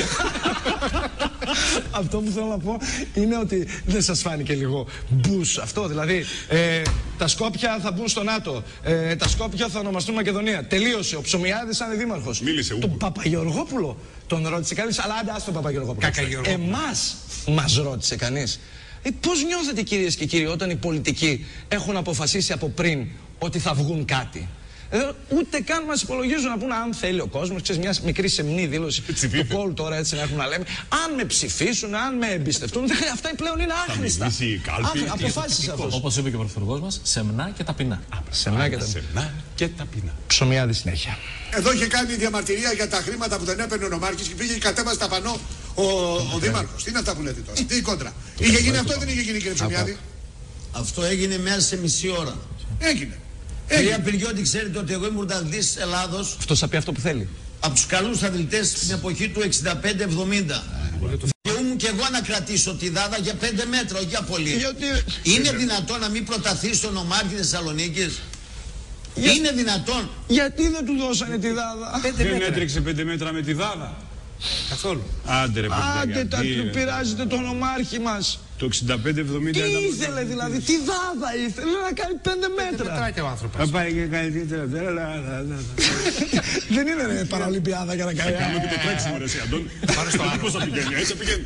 Αυτό που θέλω να πω είναι ότι δεν σας φάνηκε λίγο μπους αυτό, δηλαδή ε, τα Σκόπια θα μπουν στο ΝΑΤΟ, ε, τα Σκόπια θα ονομαστούν Μακεδονία. Τελείωσε, ο Ψωμιάδης θα είναι δήμαρχος. Μίλησε, τον Παπαγεωργόπουλο τον ρώτησε κανείς, αλλά άντε ας τον Παπαγεωργόπουλο. Εμάς μας ρώτησε κανείς. Ε, πώς νιώθετε κυρίες και κύριοι όταν οι πολιτικοί έχουν αποφασίσει από πριν ότι θα βγουν κάτι? Ε, ούτε καν μας υπολογίζουν να πούνε αν θέλει ο κόσμος, ξέρεις, μια μικρή σεμνή δήλωση του κόλ τώρα έτσι να έχουμε να λέμε. Αν με ψηφίσουν, αν με εμπιστευτούν, αυτά πλέον είναι άχρηστα. Αποφάσισε αυτό. Όπως είπε και ο Πρωθυπουργός μας, σεμνά και ταπεινά. Σεμνά και, σεμνά και ταπεινά. Ψωμιάδη συνέχεια. Εδώ είχε κάνει διαμαρτυρία για τα χρήματα που δεν έπαιρνε ο νομάρχης και πήγε και κατέβασε τα πανό ο, ο δήμαρχος. Τι είναι αυτά που λέτε τώρα, τι κόντρα. Είχε γίνει αυτό ή δεν είχε γίνει, κύριε Ψωμιάδη? Αυτό έγινε μέσα σε μισή ώρα. Έγινε. Κυρία Πυριώτη, ξέρετε ότι εγώ ήμουν αθλητής της Ελλάδος. Αυτό θα πει αυτό που θέλει. Από τους καλούς αθλητές στην εποχή του εξήντα πέντε εβδομήντα. Και ήμουν και εγώ να κρατήσω τη Δάδα για πέντε μέτρα, όχι για πολύ. Γιατί... Είναι δυνατόν να μην προταθεί στον νομάρχη Θεσσαλονίκης? Για... Είναι δυνατόν? Γιατί δεν του δώσανε τη Δάδα? Δεν έτρεξε πέντε μέτρα με τη Δάδα. Καθόλου. Άντε ρε παιδιά. Άντε τα του πειράζετε τον νομάρχη μας. Το εξήντα πέντε εβδομήντα. Τι ήθελε δηλαδή, τι Δάδα ήθελε να κάνει πέντε μέτρα. Μετράκια ο άνθρωπος. Θα πάει και καλύτερα. Δεν είναι ρε παραολυμπιάδα για να κάνει. Θα κάνουμε και το τρέξιμο ρε εσύ Αντώνη. Πάρε στο άλογο. Πώς θα πηγαίνει, έτσι πηγαίνει.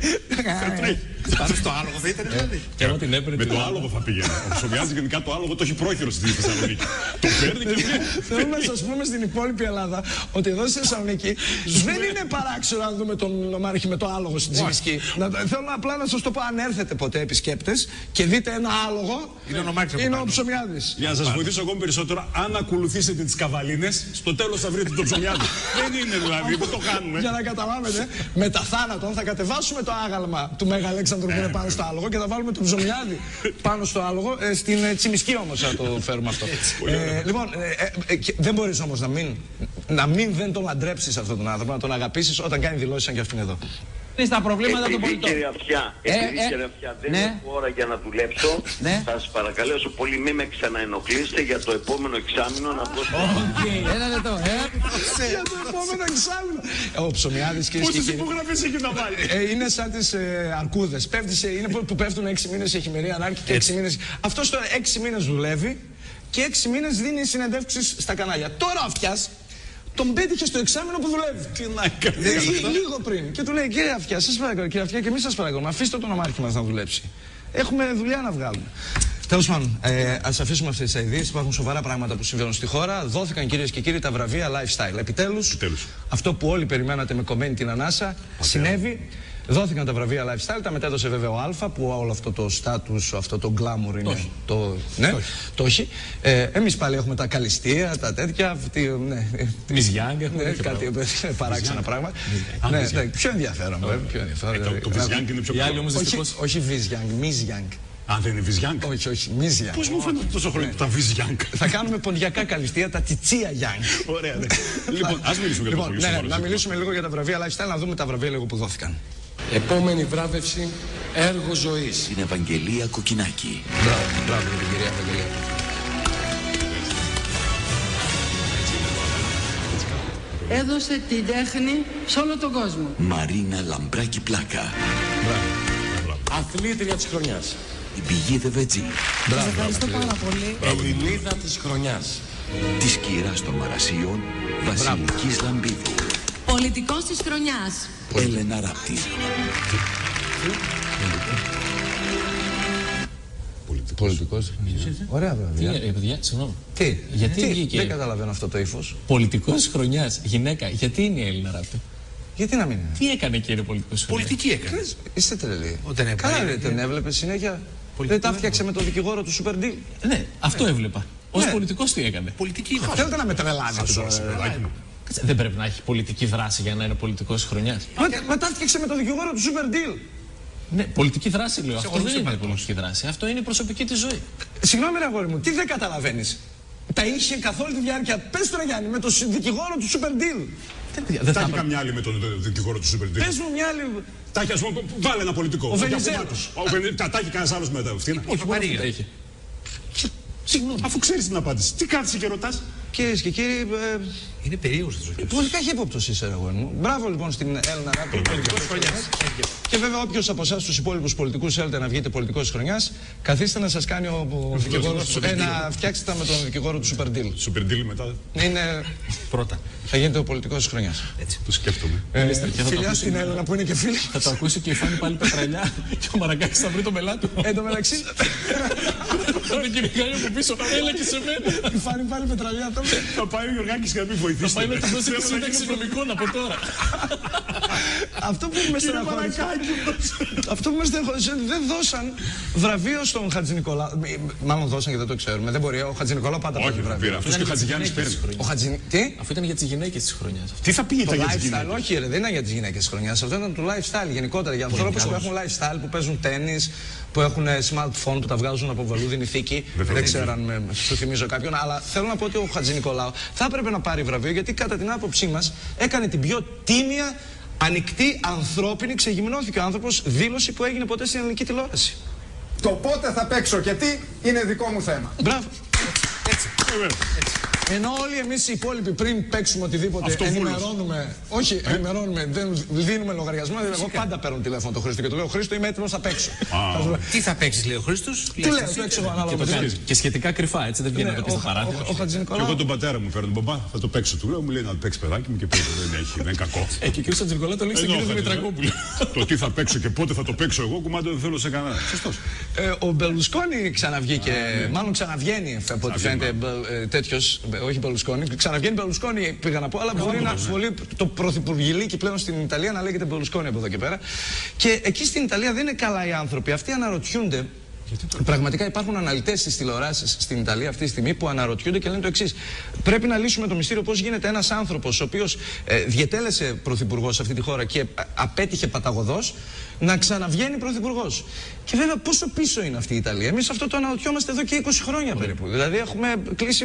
Πάρε στο άλογο θα ήταν δηλαδή. Με το άλογο θα πηγαίνει. Ο Ψωμιάδης γενικά το άλογο το έχει πρόχειρο στη Θεσσαλονίκη. Το παίρνει και βγαίνει. Θέλω να σας πούμε στην υπόλοιπη Ελλάδα ότι εδώ στη Θεσσαλονίκη δεν είναι παράξενο να δούμε τον νομάρχη με το άλογο στην Τσιμισκή. Θέλω απλά να σας το πω, αν έρθετε ποτέ επισκέπτες και δείτε ένα άλογο, είναι ο Ψωμιάδης. Για να σας βοηθήσω ακόμη περισσότερο, αν ακολουθήσετε τις καβαλίνες, στο τέλος θα βρείτε τον Ψωμιάδη. Δεν είναι δηλαδή, δεν το κάνουμε. Για να καταλάβετε, με τα θάνατον θα κατεβάσουμε το άγαλμα του Μέγα Αλέξανδρου που είναι πάνω στο άλογο και θα βάλουμε τον Ψωμιάδη πάνω στο άλογο. Ε, στην ε, Τσιμισκή όμως θα το φέρουμε αυτό. Ε, λοιπόν, ε, ε, ε, δεν μπορείς όμως να μην, να μην δεν τον αντρέψεις αυτόν τον άνθρωπο, να τον αγαπήσεις όταν κάνει δηλώσεις σαν και αυτήν εδώ. Στα προβλήματα επειδή, των πολιτών. Κύριε Αυτιά, ε, επειδή ε, κύριε Αυτιά, δεν ναι. έχω ώρα για να δουλέψω, ναι. θα σας παρακαλέσω πολύ μην με ξαναενοχλήσετε για το επόμενο εξάμηνο να πω στο okay. Ένα λεπτό, ε. Για το επόμενο εξάμηνο. Ο Ψωμιάδης και πόσες υπογραφές έχει να βάλει. Ε, είναι σαν τις ε, αρκούδες. Πέφτει, είναι που πέφτουν έξι μήνες σε χειμερή ανάρκη και έξι μήνες. Αυτός τώρα έξι μήνες δουλεύει και έξι μήνες δίνει συνεντεύξεις στα κανάλια. Τώρα ο Αυτιάς τον πέτυχε στο εξάμηνο που δουλεύει. Τι να κάνει. Λίγο πριν. Και του λέει: Κύριε Αυτιά, σας παρακαλώ, κύριε Αυτιά, και εμείς σας παρακαλώ, αφήστε τον νομάρχη μας να δουλέψει. Έχουμε δουλειά να βγάλουμε. Τέλος πάντων, ε, ας αφήσουμε αυτές τις αηδίες. Υπάρχουν σοβαρά πράγματα που συμβαίνουν στη χώρα. Δόθηκαν κυρίες και κύριοι τα βραβεία lifestyle. Επιτέλους, Επιτέλους. αυτό που όλοι περιμένατε με κομμένη την ανάσα okay. συνέβη. Δόθηκαν τα βραβεία lifestyle, τα μετέδωσε βέβαια ο Α, που όλο αυτό το status, αυτό το glamour είναι. Όχι. Το, ναι, το όχι. Ε, εμείς πάλι έχουμε τα καλυστία, τα τέτοια. Τι, ναι, Miss Young, έχουμε ναι, κάτι παράξενα πράγματα. Ναι, ναι, πιο ενδιαφέρον. Oh. Πιο ενδιαφέρον. Το Miss Young είναι πιο πιο όχι Miss Young, Miss Young. Αν δεν είναι Βυζιάνκ. Όχι, όχι, Miss Young. Πώς μου φαίνεται τόσο χρόνο τα Βυζιάνκ. Θα κάνουμε ποντιακά καλυστία, τα Τσιτσία Young. Ωραία, ναι. Λοιπόν, ας μιλήσουμε για το λοιπόν, ναι, ναι, να μιλήσουμε λίγο για τα βραβεία lifestyle, να δούμε τα βραβεία λίγο που δόθηκαν. Επόμενη βράβευση έργο ζωής. Την Ευαγγελία Κοκκινάκη. Μπράβο, μπράβο την κυρία Ευαγγελία. Έδωσε την τέχνη σε όλο τον κόσμο. Μαρίνα Λαμπράκη Πλάκα. Μπράβο. Αθλήτρια της χρονιάς. Η πηγή Δεβετζή. Μπράβο. Ευχαριστώ πάρα πολύ. Ελληνίδα της χρονιάς. Της κυράς των Μαρασίων, Βασιλικής Λαμπίδου. Πολιτικός της χρονιάς. Έλενα Ράπτη. Πολιτικός. Ωραία, βέβαια. Τι, παιδιά, συγγνώμη. Τι, γιατί τι, βγήκε. Δεν καταλαβαίνω αυτό το ύφος. Πολιτικός χρονιάς, γυναίκα. Γιατί είναι η Έλληνα Ράπτη? Γιατί να μην είναι? Τι έκανε κύριε πολιτικός χρονιάς? Πολιτική έκανε. Είστε τρελοί. Όταν Καλά, δεν την έβλεπε συνέχεια. Δεν τα φτιάξε με το δικηγόρο του Super Deal. Ναι, αυτό έβλεπα. Ως Ναι. πολιτικός τι έκανε? Πολιτική είναι. Θέλετε να με τρελάνετε τώρα. Δεν πρέπει να έχει πολιτική δράση για να είναι πολιτικός χρονιάς. Μετά φτιάξε με το δικηγόρο του Super Deal. Ναι, πολιτική δράση λέω. Αυτό δεν είναι πολιτική δράση. Αυτό είναι η προσωπική της ζωή. Συγγνώμη, ρε αγόρι μου, τι δεν καταλαβαίνεις? Τα είχε καθ' όλη τη διάρκεια. Πες τώρα, Γιάννη, με το δικηγόρο του Super Deal. Δεν θα έχει καμιά άλλη με τον δικηγόρο του Super Deal. Πες μου μια άλλη. Τα έχει, ας πούμε, βάλε ένα πολιτικό. Ο Βενιζέλος. Τα έχει κανένα άλλο μετά. Όχι, παρήγα είχε. Συγγνώμη, αφού ξέρεις την απάντηση, τι κάθεσαι και ρωτάς? Κυρίες και κύριοι, ε, είναι περίεργος της ζωής. Πολύ καχύποπτος είσαι, αγόρι μου. Μπράβο λοιπόν στην Έλληνα Ράπτη. Και βέβαια, όποιος από εσάς τους υπόλοιπους πολιτικούς θέλετε να βγείτε πολιτικός της χρονιάς, καθίστε να σας κάνει ο δικηγόρος του. Να φτιάξετε με τον δικηγόρο του Super Deal. Super Deal μετά. Είναι. Πρώτα. Θα γίνετε ο πολιτικός της χρονιάς. Έτσι. Το σκέφτομαι. Ε, φιλιά στην Έλληνα που είναι και φίλη. Θα το ακούσει και η Φάνη πάλι Πετραλιά και ο Μαραγκάκης θα βρει το μελάτι. Εν τω μεταξύ. Θα την κυνηγάει από πίσω. Έλα και σε μένα. Η Φάνη πάλι Πετραλιά τώρα. Θα πάει ο Γιωργάκης και να μην βοηθήσει. Θα πάει να του δώσει τη σύνταξη νομικών από τώρα. Αυτό που με στεναχώρησε. Αυτό που με στεναχώρησε είναι ότι δεν δώσαν βραβείο στον Χατζη Νικολάου. Μάλλον δώσαν και δεν το ξέρουμε. Δεν μπορεί. Ο Χατζη Νικολάου πάντα παίρνει βραβείο. Αυτό και ο Χατζηγιάννης παίρνει. Ο Χατζη. Τι? Αυτό ήταν για τις γυναίκες της χρονιάς. Τι θα πει για τις gυναίκες? Όχι, ρε, δεν ήταν για τις γυναίκες της χρονιάς. Αυτό ήταν του lifestyle γενικότερα. Για ανθρώπους που έχουν lifestyle, που παίζουν τέννις, που έχουν smartphone, που τα βγάζουν από βαλούδινη θήκη. Δεν ξέρω αν σου θυμίζω κάποιον, αλλά θέλω να πω ότι ο Χατζη Νικολάου θα έπρεπε να πάρει βραβείο, γιατί κατά την άποψή μας έκανε την πιο τίμια, ανοιχτή, ανθρώπινη, ξεγυμνώθηκε ο άνθρωπος δήλωση που έγινε ποτέ στην ελληνική τηλεόραση. Το πότε θα παίξω και τι είναι δικό μου θέμα. Μπράβο. Έτσι. Έτσι. Ενώ όλοι εμείς οι υπόλοιποι πριν παίξουμε οτιδήποτε ενημερώνουμε, όχι ενημερώνουμε, δεν δίνουμε λογαριασμό. Εγώ πάντα παίρνω τηλέφωνο τον Χρήστο και του λέω: Χρήστο, είμαι έτοιμος, θα παίξω. Τι θα παίξεις, λέει ο Χρήστος? Τι λέω, το έξω ανάλογα. Και σχετικά κρυφά, έτσι δεν βγαίνει από στο παράθυρο. Και εγώ τον πατέρα μου φέρνω τον μπαμπά, θα το παίξω. Του λέω: μου λέει να παίξει παιδάκι μου και πέρα δεν έχει, δεν είναι κακό. Ε, και ο κ. Χατζηνικολάου το λέει στον κ. Δημητρακόπουλο. Το τι θα παίξω και πότε θα το παίξω εγώ, κουμάντο δεν θέλω σε κανένα. Σωστός. Ο Μπερλουσκόνη ξαναβγήκε, μάλλον ξαναβγαίνει από ό,τι φαίνεται τέτοιος, όχι Μπερλουσκόνη. Ξαναβγαίνει Μπερλουσκόνη, πήγα να πω, αλλά μπορεί να μπορεί το πρωθυπουργηλίκι πλέον στην Ιταλία να λέγεται Μπερλουσκόνη από εδώ και πέρα. Και εκεί στην Ιταλία δεν είναι καλά οι άνθρωποι. Αυτοί αναρωτιούνται. Πραγματικά υπάρχουν αναλυτές στις τηλεοράσεις στην Ιταλία αυτή τη στιγμή που αναρωτιούνται και λένε το εξής. Πρέπει να λύσουμε το μυστήριο πώς γίνεται ένας άνθρωπος ο οποίος ε, διετέλεσε πρωθυπουργός σε αυτή τη χώρα και απέτυχε παταγωδός να ξαναβγαίνει πρωθυπουργός. Και βέβαια πόσο πίσω είναι αυτή η Ιταλία. Εμείς αυτό το αναρωτιόμαστε εδώ και είκοσι χρόνια περίπου. Δηλαδή έχουμε κλείσει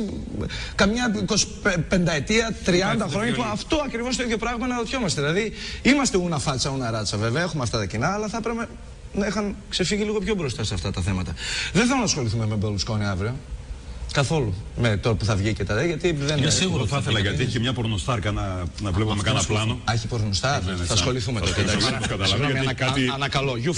καμιά εικοσιπενταετία, τριάντα χρόνια που αυτό ακριβώς το ίδιο πράγμα αναρωτιόμαστε. Δηλαδή είμαστε ούνα φάτσα, ούνα ράτσα βέβαια, έχουμε αυτά τα κοινά, αλλά θα έπρεπε να είχαν ξεφύγει λίγο πιο μπροστά σε αυτά τα θέματα. Δεν θέλω να ασχοληθούμε με Μπερλουσκόνη αύριο. Καθόλου. Με τώρα που θα βγει και τα δε, γιατί δεν είναι. Σίγουρο θα ήθελα, γιατί έχει και μια πορνοστάρ να, να βλέπουμε κάνα πλάνο. Έχει πορνοστάρ. Θα ασχοληθούμε τότε. Ανακαλώ. You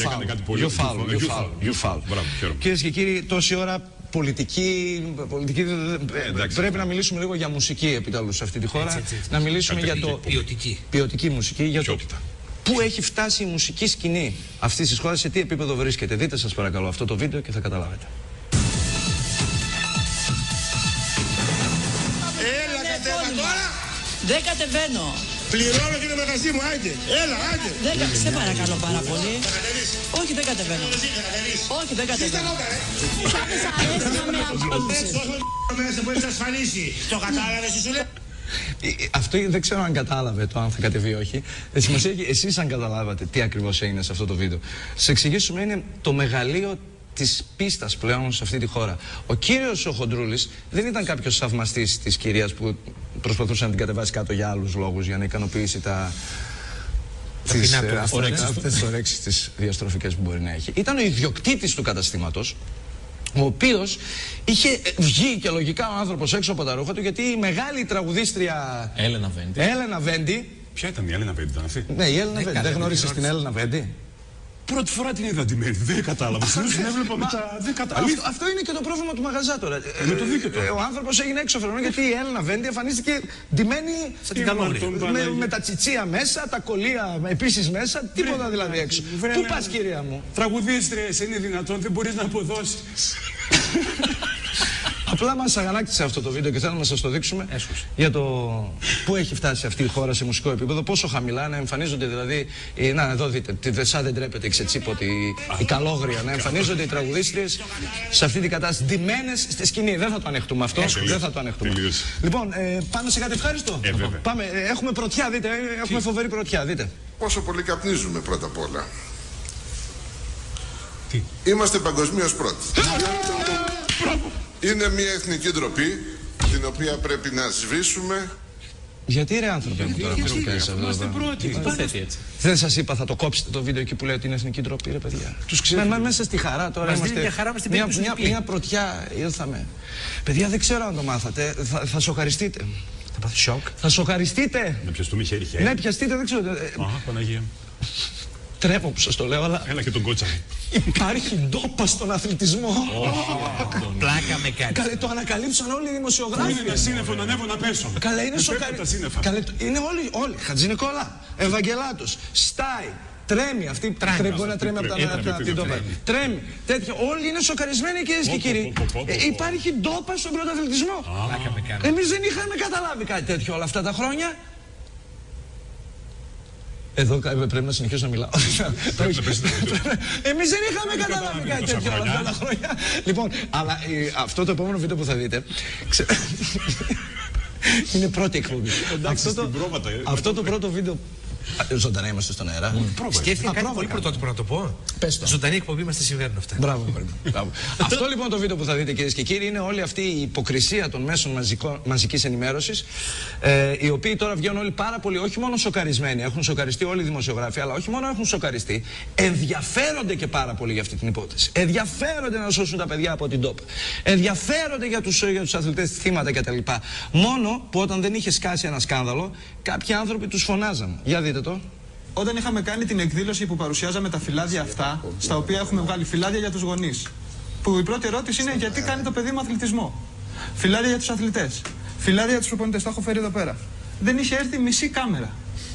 foul. Κυρίες και κύριοι, τόση ώρα πολιτική. πολιτική πρέπει να μιλήσουμε λίγο για μουσική επιτέλους σε αυτή τη χώρα. Να μιλήσουμε για το. Ποιοτική μουσική. Για το. Πού έχει φτάσει η μουσική σκηνή αυτής της χώρας, σε τι επίπεδο βρίσκεται. Δείτε σας παρακαλώ αυτό το βίντεο και θα καταλάβετε. Έλα κατέβα τώρα! Δεν κατεβαίνω. Πληρώνω και το μαγαζί μου, άντε! Έλα, άντε! Δεν κα... Σε παρακαλώ πάρα πολύ. Όχι, δεν κατεβαίνω. Όχι, δεν κατεβαίνω. Σας αρέσει να με απόλυσεις. Μέσα που έχεις ασφαλίσει. Το κατάλαβες σου λέει. Αυτό δεν ξέρω αν κατάλαβε το αν θα κατεβεί ή όχι. Σημασία έχει εσείς αν καταλάβατε τι ακριβώς έγινε σε αυτό το βίντεο. Σε εξηγήσουμε, είναι το μεγαλείο της πίστας πλέον σε αυτή τη χώρα. Ο κύριος ο Χοντρούλης δεν ήταν κάποιος θαυμαστής της κυρίας που προσπαθούσε να την κατεβάσει κάτω για άλλους λόγους, για να ικανοποιήσει τα... Αυτές τις ορέξεις τις διαστροφικές που μπορεί να έχει. Ήταν ο ιδιοκτήτης του καταστήματος, ο οποίος είχε βγει και λογικά ο άνθρωπος έξω από τα ρούχα του, γιατί η μεγάλη τραγουδίστρια Έλενα Βέντι. Έλενα Βέντι. Ποια ήταν η Έλενα Βέντι, ήταν αυτή? Ναι, η Έλενα Βέντι. Δεν γνώρισες την Έλενα Βέντι? Πρώτη φορά την είδα ντυμένη, δεν κατάλαβα. Συνήθως έβλεπα με τα. Δεν κατάλαβα. Αυτό, αυτό είναι και το πρόβλημα του μαγαζά τώρα. Με το δίκιο του. Ο άνθρωπος έγινε έξω φρενό γιατί η Έλενα Βέντι εμφανίστηκε ντυμένη με, με τα τσιτσία μέσα, τα κολλία επίσης μέσα, τίποτα δηλαδή έξω. Πού πας, κυρία μου? Τραγουδίστριες, είναι δυνατόν, δεν μπορείς να αποδώσεις? Απλά μας αγανάκτησε αυτό το βίντεο και θέλουμε να σας το δείξουμε. Έσχουσε. Για το πού έχει φτάσει αυτή η χώρα σε μουσικό επίπεδο, πόσο χαμηλά να εμφανίζονται δηλαδή. Να, εδώ δείτε, τη Δεσά δεν τρέπεται η Ξετσίποτη, η Καλόγρια, να εμφανίζονται οι τραγουδίστριες σε αυτή την κατάσταση, ντυμένες στη σκηνή. Δεν θα το ανεχτούμε αυτό. Έσχουσε. Δεν θα το ανεχτούμε. Τελείως. Λοιπόν, ε, πάμε σε κάτι ευχάριστο. Ε, πάμε, ε, έχουμε πρωτιά, δείτε. Ε, έχουμε φοβερή πρωτιά, δείτε. Πόσο πολύ καπνίζουμε πρώτα απ' όλα. Τι? Είμαστε παγκοσμίως πρώτοι. Είναι μια εθνική ντροπή, την οποία πρέπει να σβήσουμε. Γιατί ρε άνθρωπε μου τώρα που κάνεις αυτό? Είμαστε πρώτοι, τι παθέτει έτσι? Δεν σας είπα θα το κόψετε το βίντεο εκεί που λέει ότι είναι εθνική ντροπή, ρε παιδιά? Τους ξέρουμε μέσα στη χαρά τώρα. Μας είμαστε... μια χαρά μας την μια, μια, μια πρωτιά ήρθαμε. Παιδιά, δεν ξέρω αν το μάθατε, θα, θα σοκαριστείτε. Θα πάθει σοκ. Θα σοκαριστείτε. Να πιαστούμε χέρι-χέρι. Ναι, πιαστείτε, δεν ξέρω. Αχ, Παναγία. Τρέπω που σας το λέω, αλλά... Έλα και τον κότσα. Υπάρχει ντόπα στον αθλητισμό. Πλάκα με κάτι. Καλέ, το ανακαλύψαν όλοι οι δημοσιογράφοι. Είναι ένα σύννεφο να ανέβω να πέσω. Καλέ, είναι σοκαριστικό. Είναι όλοι, όλοι. Χατζηνικόλα, Ευαγγελάτος, Στάι, τρέμει. Αυτή μπορεί να τρέμει από την ντόπα. Τρέμει. Τέτοια. Όλοι είναι σοκαρισμένοι, κυρίες και κύριοι. Υπάρχει ντόπα στον πρωταθλητισμό. Εμείς δεν είχαμε καταλάβει κάτι τέτοιο όλα αυτά τα χρόνια. Εδώ πρέπει να συνεχίσω να μιλάω. Εμείς δεν είχαμε καταλάβει κάτι τέτοιο όλα αυτά τα χρόνια. Λοιπόν, αλλά αυτό το επόμενο βίντεο που θα δείτε είναι πρώτη εκπομπή. Αυτό το πρώτο βίντεο. Ζωντανά είμαστε στον αέρα. Σκέφτηκα κάτι πολύ πρωτότυπο να το πω. Πες το. Ζωντανή εκπομπή μας, συμβαίνουν αυτά. Μπράβο. Αυτό λοιπόν το βίντεο που θα δείτε, κυρίες και κύριοι, είναι όλη αυτή η υποκρισία των μέσων μαζικής ενημέρωσης, ε, οι οποίοι τώρα βγαίνουν όλοι πάρα πολύ, όχι μόνο σοκαρισμένοι, έχουν σοκαριστεί όλοι οι δημοσιογράφοι, αλλά όχι μόνο έχουν σοκαριστεί, ενδιαφέρονται και πάρα πολύ για αυτή την υπόθεση. Ενδιαφέρονται να σώσουν τα παιδιά από την ντόπα. Ενδιαφέρονται για τους, για τους αθλητές θύματα κτλ. Μόνο που όταν δεν είχε σκάσει ένα σκάνδαλο, κάποιοι άνθρωποι τους φωνάζαν. Για δείτε το. Όταν είχαμε κάνει την εκδήλωση που παρουσιάζαμε τα φυλάδια αυτά, στα οποία έχουμε βγάλει φυλάδια για τους γονείς, που η πρώτη ερώτηση είναι γιατί κάνει το παιδί μου αθλητισμό. Φυλάδια για τους αθλητές. Φυλάδια για τους προπονητές. Τα έχω φέρει εδώ πέρα. Δεν είχε έρθει μισή κάμερα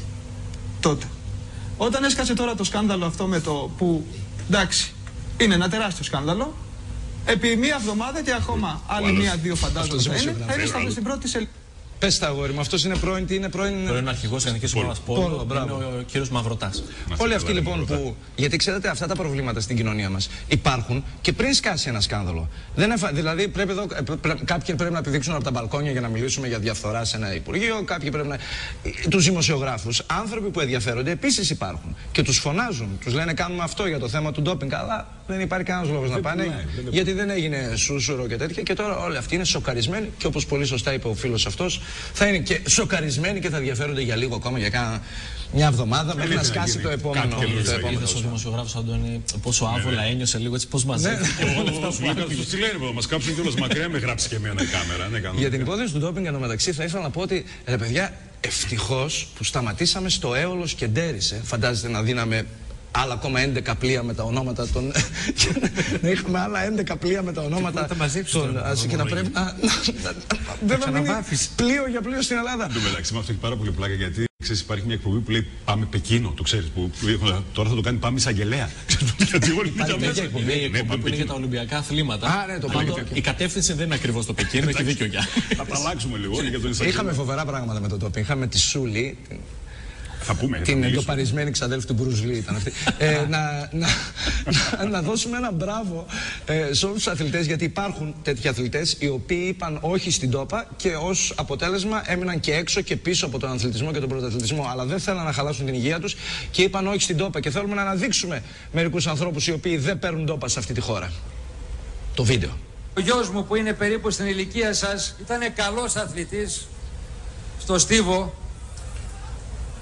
τότε. Όταν έσκασε τώρα το σκάνδαλο αυτό με το που, εντάξει, είναι ένα τεράστιο σκάνδαλο, επί μία εβδομάδα και ακόμα άλλη μία-δύο φαντάζομαι θα είναι, θα είναι στην πρώτη σελίδα. Πες τα, αγόρι μου, αυτός είναι πρώην, τι είναι πρώην... Πρώην αρχηγός εθνικής ομάδας Πόλο, είναι ο κύριος Μαυροτάς. Όλοι αυτοί λοιπόν που... Γιατί ξέρετε, αυτά τα προβλήματα στην κοινωνία μας υπάρχουν και πριν σκάσει ένα σκάνδαλο. Δεν εφα... Δηλαδή πρέπει εδώ... Κάποιοι πρέπει να επιδείξουν από τα μπαλκόνια για να μιλήσουμε για διαφθορά σε ένα υπουργείο, κάποιοι πρέπει να... Τους δημοσιογράφους, άνθρωποι που ενδιαφέρονται επίσης υπάρχουν και τους φωνάζουν. Τους λένε κάνουμε αυτό για το θέμα του ντόπινγκ, αλλά δεν υπάρχει κανένας λόγος να πάνε, γιατί δεν έγινε σούσουρο και τέτοια και τώρα όλοι αυτοί είναι σοκαρισμένοι και όπως πολύ σωστά είπε ο φίλος αυτός, θα είναι και σοκαρισμένοι και θα ενδιαφέρονται για λίγο ακόμα, για κάνα μια εβδομάδα μέχρι να σκάσει το επόμενο. Είδες ο δημοσιογράφος Αντώνη πόσο άβολα ένιωσε λίγο, έτσι πώς μαζεύτηκε όλα αυτά που άκουγε. Τι λένε εδώ, μας κάψουν κιόλας μακριά, με γράψει και εμένα η κάμερα. Για την υπόθεση του ντόπινγκ εντωμεταξύ θα ήθελα να πω ότι ρε παιδιά, ευτυχώς που σταματήσαμε στο έολος και ντέρισε. Φαντάζεστε να δίναμε άλλα ακόμα έντεκα πλοία με τα ονόματα των... να είχαμε άλλα έντεκα πλοία με τα ονόματα των... και να πρέπει να... δεν θα μείνει πλοίο για πλοίο στην Ελλάδα. Εν τω μεταξύ, αυτό έχει πάρα πολύ πλάκα γιατί ξέρεις, υπάρχει μια εκπομπή που λέει Πάμε Πεκίνο, το ξέρεις, που τώρα θα το κάνει Πάμε Εισαγγελέα. Γιατί όλοι είναι μια εκπομπή που είναι για τα Ολυμπιακά αθλήματα. Η κατεύθυνση δεν είναι ακριβώς το Πεκίνο, έχει δίκιο για. Θα τα αλλάξουμε λίγο για τον Εισαγγελέα. Είχαμε φοβερά πράγματα με το τόπι. Είχαμε τη Σούλη. Θα πούμε, την εγκοπαρισμένη ξαδέλφη του Μπρουζ Λί ήταν αυτή. ε, να, να, να, να δώσουμε ένα μπράβο ε, σε όλους τους αθλητές, γιατί υπάρχουν τέτοιοι αθλητές οι οποίοι είπαν όχι στην τόπα και ως αποτέλεσμα έμειναν και έξω και πίσω από τον αθλητισμό και τον πρωταθλητισμό. Αλλά δεν θέλαν να χαλάσουν την υγεία τους και είπαν όχι στην τόπα. Και θέλουμε να αναδείξουμε μερικούς ανθρώπους οι οποίοι δεν παίρνουν τόπα σε αυτή τη χώρα. Το βίντεο. Ο γιος μου που είναι περίπου στην ηλικία σας ήταν καλός αθλητής στο Στίβο.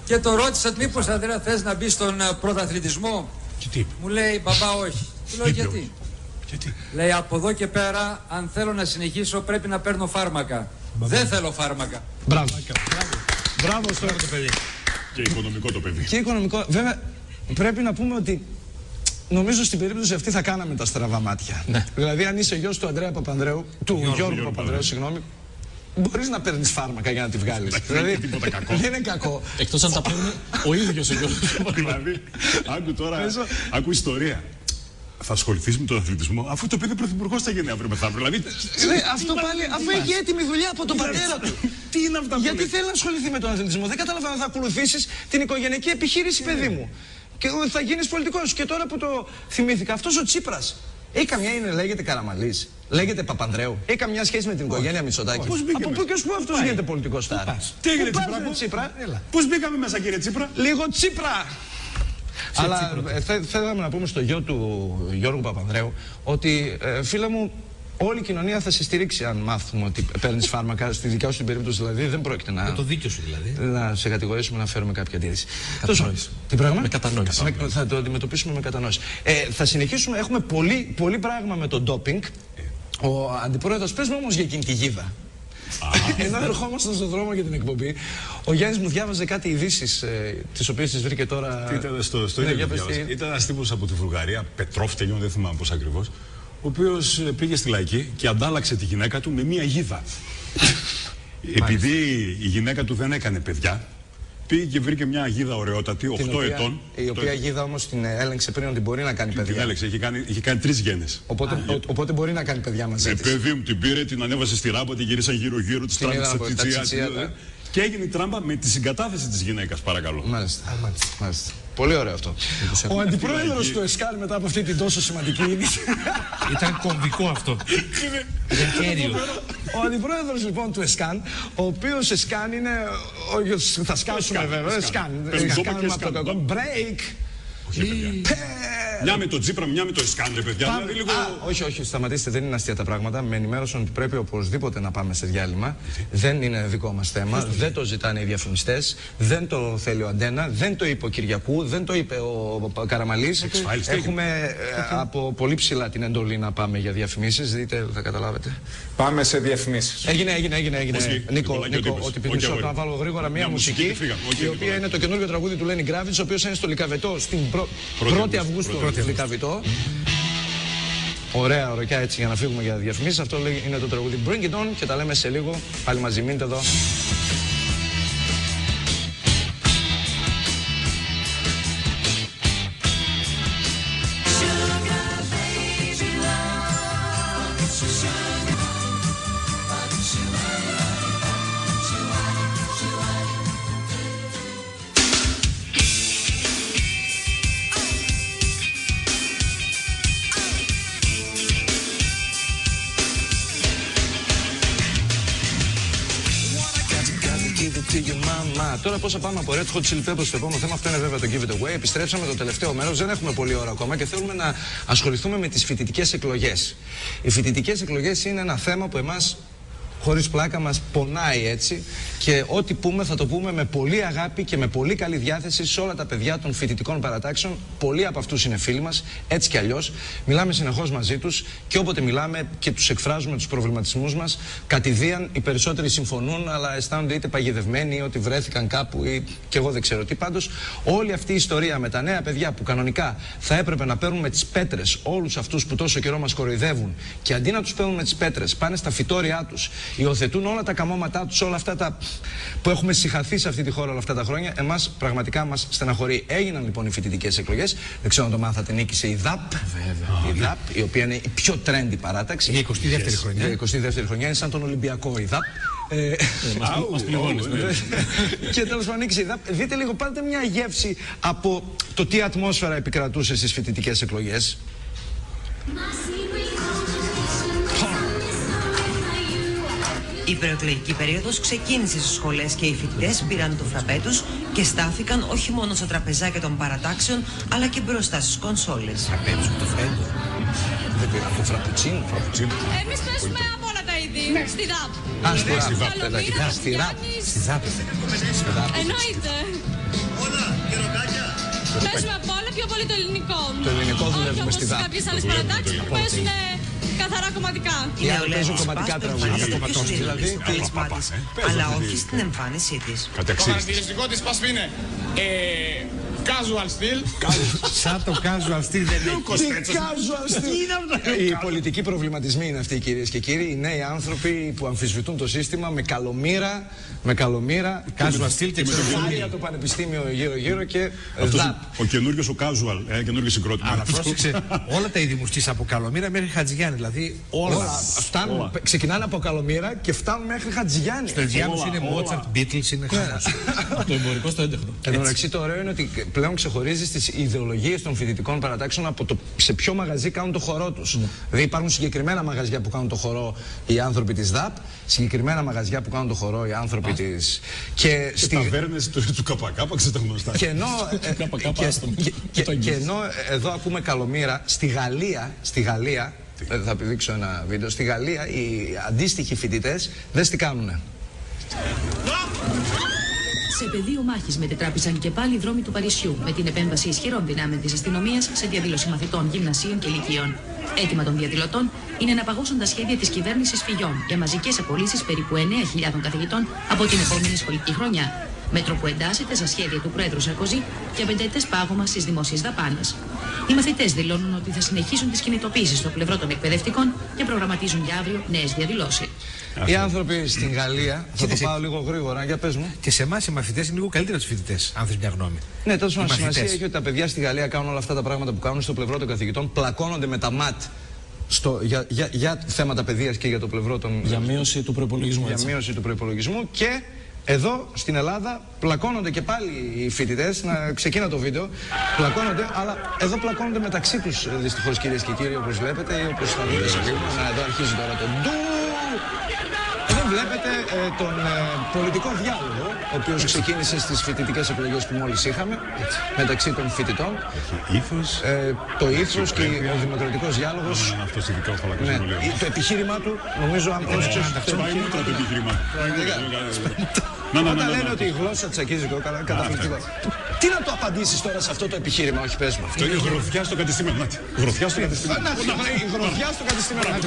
Και το ρώτησα μήπως Ανδρέα θες να μπει στον πρωταθλητισμό. Και τι είπε? Μου λέει μπαμπά όχι. Του λέω γιατί? Γιατί? Λέει από εδώ και πέρα αν θέλω να συνεχίσω πρέπει να παίρνω φάρμακα. Μπαμπά. Δεν θέλω φάρμακα. Μπράβο. Μπράβο στο το παιδί. Και οικονομικό το παιδί. Και οικονομικό. Βέβαια πρέπει να πούμε ότι νομίζω στην περίπτωση αυτή θα κάναμε τα στραβά μάτια. Ναι. Δηλαδή αν είσαι γιος του Ανδρέα Παπανδρέου, του Γιώργου, Γιώργου Παπανδρέου, συγγνώμη, μπορείς να παίρνεις φάρμακα για να τη βγάλεις. Δηλαδή, δεν είναι κακό. Εκτός αν τα παίρνει ο ίδιος ο Γιώργος. Δηλαδή, άκου τώρα, άκου ιστορία. Θα ασχοληθείς με τον αθλητισμό, αφού το παιδί πρωθυπουργός θα γίνει αύριο μεθαύριο. Δηλαδή, αυτό πάλι, αφού έχει έτοιμη δουλειά από τον πατέρα του. Τι είναι αυτά? Γιατί θέλει να ασχοληθεί με τον αθλητισμό? Δεν καταλαβαίνω αν θα ακολουθήσεις την οικογενειακή επιχείρηση, παιδί μου. Και θα γίνεις πολιτικός. Και τώρα που το θυμήθηκα, αυτός ο Τσίπρας. Έχει καμιά είναι, λέγεται Καραμαλής, λέγεται Παπανδρέου. Έχει καμιά σχέση με την οικογένεια Μητσοτάκη? Από πού και ως πού αυτός γίνεται πολιτικός στάρ? Τι έγινε Τσίπρα? Πώς μπήκαμε μέσα κύριε Τσίπρα? Λίγο Τσίπρα! Αλλά ε, θέλαμε να πούμε στο γιο του Γιώργου Παπανδρέου ότι ε, φίλε μου, όλη η κοινωνία θα σε στηρίξει αν μάθουμε ότι παίρνεις φάρμακα. Στη δικιά σου την περίπτωση δηλαδή δεν πρόκειται να. Με το δίκιο σου δηλαδή. Να σε κατηγορήσουμε να φέρουμε κάποια αντίρρηση. Κατανόηση. Τι πράγμα? Με κατανόηση. Με, θα το αντιμετωπίσουμε με κατανόηση. Ε, θα συνεχίσουμε. Έχουμε πολύ, πολύ πράγμα με το ντόπινγκ. Ο αντιπρόεδρος, πες μου όμως για εκείνη τη γίδα. Ενώ ερχόμασταν στον δρόμο για την εκπομπή, ο Γιάννης μου διάβαζε κάτι ειδήσεις, ε, τις οποίες τις βρήκε τώρα. Τι ήταν στο, στο ναι, ίδιο διάβαζε. Ήταν ένας τύπος από τη Βουλγαρία, Πετρόφ τελειών, δεν θυμάμαι πώς ακριβώς, ο οποίος πήγε στη Λαϊκή και αντάλλαξε τη γυναίκα του με μία γίδα. Επειδή η γυναίκα του δεν έκανε παιδιά, πήγε και βρήκε μια γίδα ωραιότατη, οκτώ ετών. Η οποία το... γίδα όμως την έλεγξε πριν ότι μπορεί να κάνει παιδιά. Την έλεγξε, είχε κάνει, είχε κάνει τρεις γένες. Οπότε, Α, ο, οπότε μπορεί να κάνει παιδιά μαζί της. Ε, παιδί μου, την πήρε, την ανέβασε στη ράμπα, την γυρίσαν γύρω-γύρω, της τράβηξε τα τσιτσιά. Και έγινε η τράμπα με τη συγκατάθεση της γυναίκας, παρακαλώ. Μάλιστα. Α, μάλιστα. μάλιστα. Πολύ ωραίο αυτό. Ο αντιπρόεδρος του ΕΣΚΑΝ μετά από αυτή την τόσο σημαντική είδηση. Ήταν κομβικό αυτό. Ο αντιπρόεδρος λοιπόν του ΕΣΚΑΝ, ο οποίος ΕΣΚΑΝ είναι. Θα σκάσουμε βέβαια. ΕΣΚΑΝ. Κάνουμε από το κακό. Break. Μια με τον Τσίπρα, μια με το ΕΣΚΑΝ, παιδιά. Πάμε... Λίγο... Α, όχι, όχι, σταματήστε, δεν είναι αστεία τα πράγματα. Με ενημέρωσαν ότι πρέπει οπωσδήποτε να πάμε σε διάλειμμα. Δεν είναι δικό μας θέμα. Δεν το ζητάνε οι διαφημιστές. Δεν το θέλει ο Αντένα. Δεν το είπε ο Κυριακού. Δεν το είπε ο Καραμαλής. Έχουμε ε, από πολύ ψηλά την εντολή να πάμε για διαφημίσεις. Δείτε, θα καταλάβετε. Πάμε σε διαφημίσεις. Έγινε, έγινε, έγινε. έγινε. Νίκο, Νίκο, ότι μισό να βάλω γρήγορα μία μουσική. Η οποία είναι το καινούργιο τραγούδι του Λένι Γκράβιτς, ο οποίος είναι στο Λυκαβετό στην πρώτη Αυγούστου. Λυκαβητό. Ωραία, ωραία, έτσι για να φύγουμε για διαφημίσεις. Αυτό είναι το τραγούδι Bring It On και τα λέμε σε λίγο. Πάλι μαζί, μείνετε εδώ. Τώρα πώς θα πάμε από Red Hot Chili Peppers στο επόμενο θέμα, αυτό είναι βέβαια το Give It Away. Επιστρέψαμε το τελευταίο μέρος, δεν έχουμε πολλή ώρα ακόμα και θέλουμε να ασχοληθούμε με τις φοιτητικές εκλογές. Οι φοιτητικές εκλογές είναι ένα θέμα που εμάς, χωρίς πλάκα, μας πονάει έτσι και ό,τι πούμε θα το πούμε με πολύ αγάπη και με πολύ καλή διάθεση σε όλα τα παιδιά των φοιτητικών παρατάξεων. Πολλοί από αυτούς είναι φίλοι μας, έτσι κι αλλιώς. Μιλάμε συνεχώς μαζί τους και όποτε μιλάμε και τους εκφράζουμε τους προβληματισμούς μας, κατηδίαν οι περισσότεροι συμφωνούν, αλλά αισθάνονται είτε παγιδευμένοι, ότι βρέθηκαν κάπου ή και εγώ δεν ξέρω τι. Πάντως, όλη αυτή η ιστορία με τα νέα παιδιά που κανονικά θα έπρεπε να παίρνουν με τις πέτρες όλους αυτούς που τόσο καιρό μας κοροϊδεύουν και αντί να τους παίρνουν με τις πέτρες, πάνε στα φυτόρια τους. Υιοθετούν όλα τα καμώματά τους, όλα αυτά τα που έχουμε συχαθεί σε αυτή τη χώρα όλα αυτά τα χρόνια. Εμάς πραγματικά μας στεναχωρεί. Έγιναν λοιπόν οι φοιτητικές εκλογές. Δεν ξέρω αν το μάθατε, νίκησε η ΔΑΠ. Βέβαια. Η ΔΑΠ, η οποία είναι η πιο trendy παράταξη. Για εικοστή δεύτερη yes. χρονιά. Για εικοστή δεύτερη χρονιά. Είναι σαν τον Ολυμπιακό η ΔΑΠ. Ε, μας πληγώνει. Και τέλος πάντων νίκησε η ΔΑΠ. Δείτε λίγο, πάρτε μια γεύση από το τι ατμόσφαιρα επικρατούσε στις φοιτητικές εκλογές. Η προεκλογική περίοδος ξεκίνησε στις σχολές και οι φοιτητές πήραν το φραπέ τους και στάθηκαν όχι μόνο στα τραπεζάκια των παρατάξεων, αλλά και μπροστά στις κονσόλες. Φραπέτσου, το φρέντο. Δεν πήρα το φραπουτσίνο. Εμείς παίζουμε από όλα τα είδη στη ΔΑΠ. Α, στη ΡΑΠ, παιδάκι. Στη ΡΑΠ. Στη ΡΑΠ. Εννοείται. Παίζουμε από όλα, πιο πολύ το ελληνικό. Το ελληνικό δουλεύουμε στη ΔΑΠ. Όχι κάποιες άλλες παρατάξεις που παίζουν καθαρά κομματικά. Οι άλλοι παίζουν κομματικά τραγούδια. Δηλαδή, αλλά όχι στην εμφάνισή της. Το χαρακτηριστικό της πας είναι casual style. Σαν το casual style δεν είναι. Casual style. Οι πολιτικοί προβληματισμοί είναι αυτοί, κυρίες και κύριοι. Οι νέοι άνθρωποι που αμφισβητούν το σύστημα με καλομήρα. Με καλομήρα. Casual style και με το πανεπιστήμιο γύρω-γύρω και ΔΑΠ. Ο καινούριος ο casual, ένα καινούργιο συγκρότημα. Αλλά πρόσεξε, όλα τα είδη μουστής από Καλομήρα μέχρι Χατζηγιάννη. Δηλαδή όλα. Φτάνουν, ξεκινάνε από Καλομήρα και φτάνουν μέχρι Χατζηγιάννη. Στο Ενδιάνους είναι Mozart, Beatles, είναι χάρας. Το εμπορικό στο έντεχνο. Εν τω μεταξύ, το ωραίο είναι ότι πλέον ξεχωρίζει τις ιδεολογίες των φοιτητικών παρατάξεων από το σε ποιο μαγαζί κάνουν το χορό τους. Mm. Δηλαδή υπάρχουν συγκεκριμένα μαγαζιά που κάνουν το χορό οι άνθρωποι της ΔΑΠ, συγκεκριμένα μαγαζιά που κάνουν το χορό οι άνθρωποι ah. της. Και, και στη... ταβέρνες του, του ΚΚ, ξέρετε γνωστά. Και ενώ, και, και, και, και ενώ εδώ ακούμε Καλομήρα, στη Γαλλία, στη Γαλλία ε, θα επιδείξω ένα βίντεο, στη Γαλλία οι αντίστοιχοι φοιτητές δες τι κάνουνε. Σε πεδίο μάχης μετετράπησαν και πάλι οι δρόμοι του Παρισιού με την επέμβαση ισχυρών δυνάμεων της αστυνομίας σε διαδήλωση μαθητών γυμνασίων και λυκείων. Αίτημα των διαδηλωτών είναι να παγώσουν τα σχέδια της κυβέρνησης Φιγιόν για μαζικές απολύσεις περίπου εννέα χιλιάδων καθηγητών από την επόμενη σχολική χρονιά. Μέτρο που εντάσσεται στα σχέδια του Πρόεδρου Σαρκοζή για πενταετές πάγωμα στις δημόσιες δαπάνες. Οι μαθητές δηλώνουν ότι θα συνεχίσουν τις κινητοποίησεις στο πλευρό των εκπαιδευτικών και προγραμματίζουν για αύριο νέες διαδηλώσεις. Οι άνθρωποι στην Γαλλία, θα το πάω λίγο γρήγορα, για πες μου. Και σε εμάς οι μαθητές είναι λίγο καλύτερα τους φοιτητές, αν θες μια γνώμη. Ναι, τόσο σημασία έχει ότι τα παιδιά στη Γαλλία κάνουν όλα αυτά τα πράγματα που κάνουν στο πλευρό των καθηγητών, πλακώνονται με τα ματ. Στο, για, για, για θέματα παιδείας και για το πλευρό των. Για μείωση του προϋπολογισμού. Για μείωση του προϋπολογισμού και. Εδώ στην Ελλάδα πλακώνονται και πάλι οι φοιτητές, να ξεκίνα το βίντεο, πλακώνονται, αλλά εδώ πλακώνονται μεταξύ τους δυστυχώς κυρίες και κύριοι, όπως βλέπετε, ή όπως θα δείτε σε λίγο. Να, εδώ αρχίζει τώρα το ντου. Εδώ βλέπετε ε, τον ε, πολιτικό διάλογο, ο οποίος ξεκίνησε στις φοιτητικές εκλογές που μόλις είχαμε, μεταξύ των φοιτητών. Ήθος, ε, το ήθος και ο δημοκρατικός διάλογος. Ναι, το επιχείρημά του, νομίζω, αν πρόσεξες. Το επιχείρημα. Όταν λένε ότι η γλώσσα τσακίζει το καταπληκτικό. Τι να το απαντήσεις τώρα σε αυτό το επιχείρημα, όχι πες μου. Αυτό είναι γροθιά στο κατεστημένο. Γροθιά στο κατεστημένο. Γροθιά στο κατεστημένο.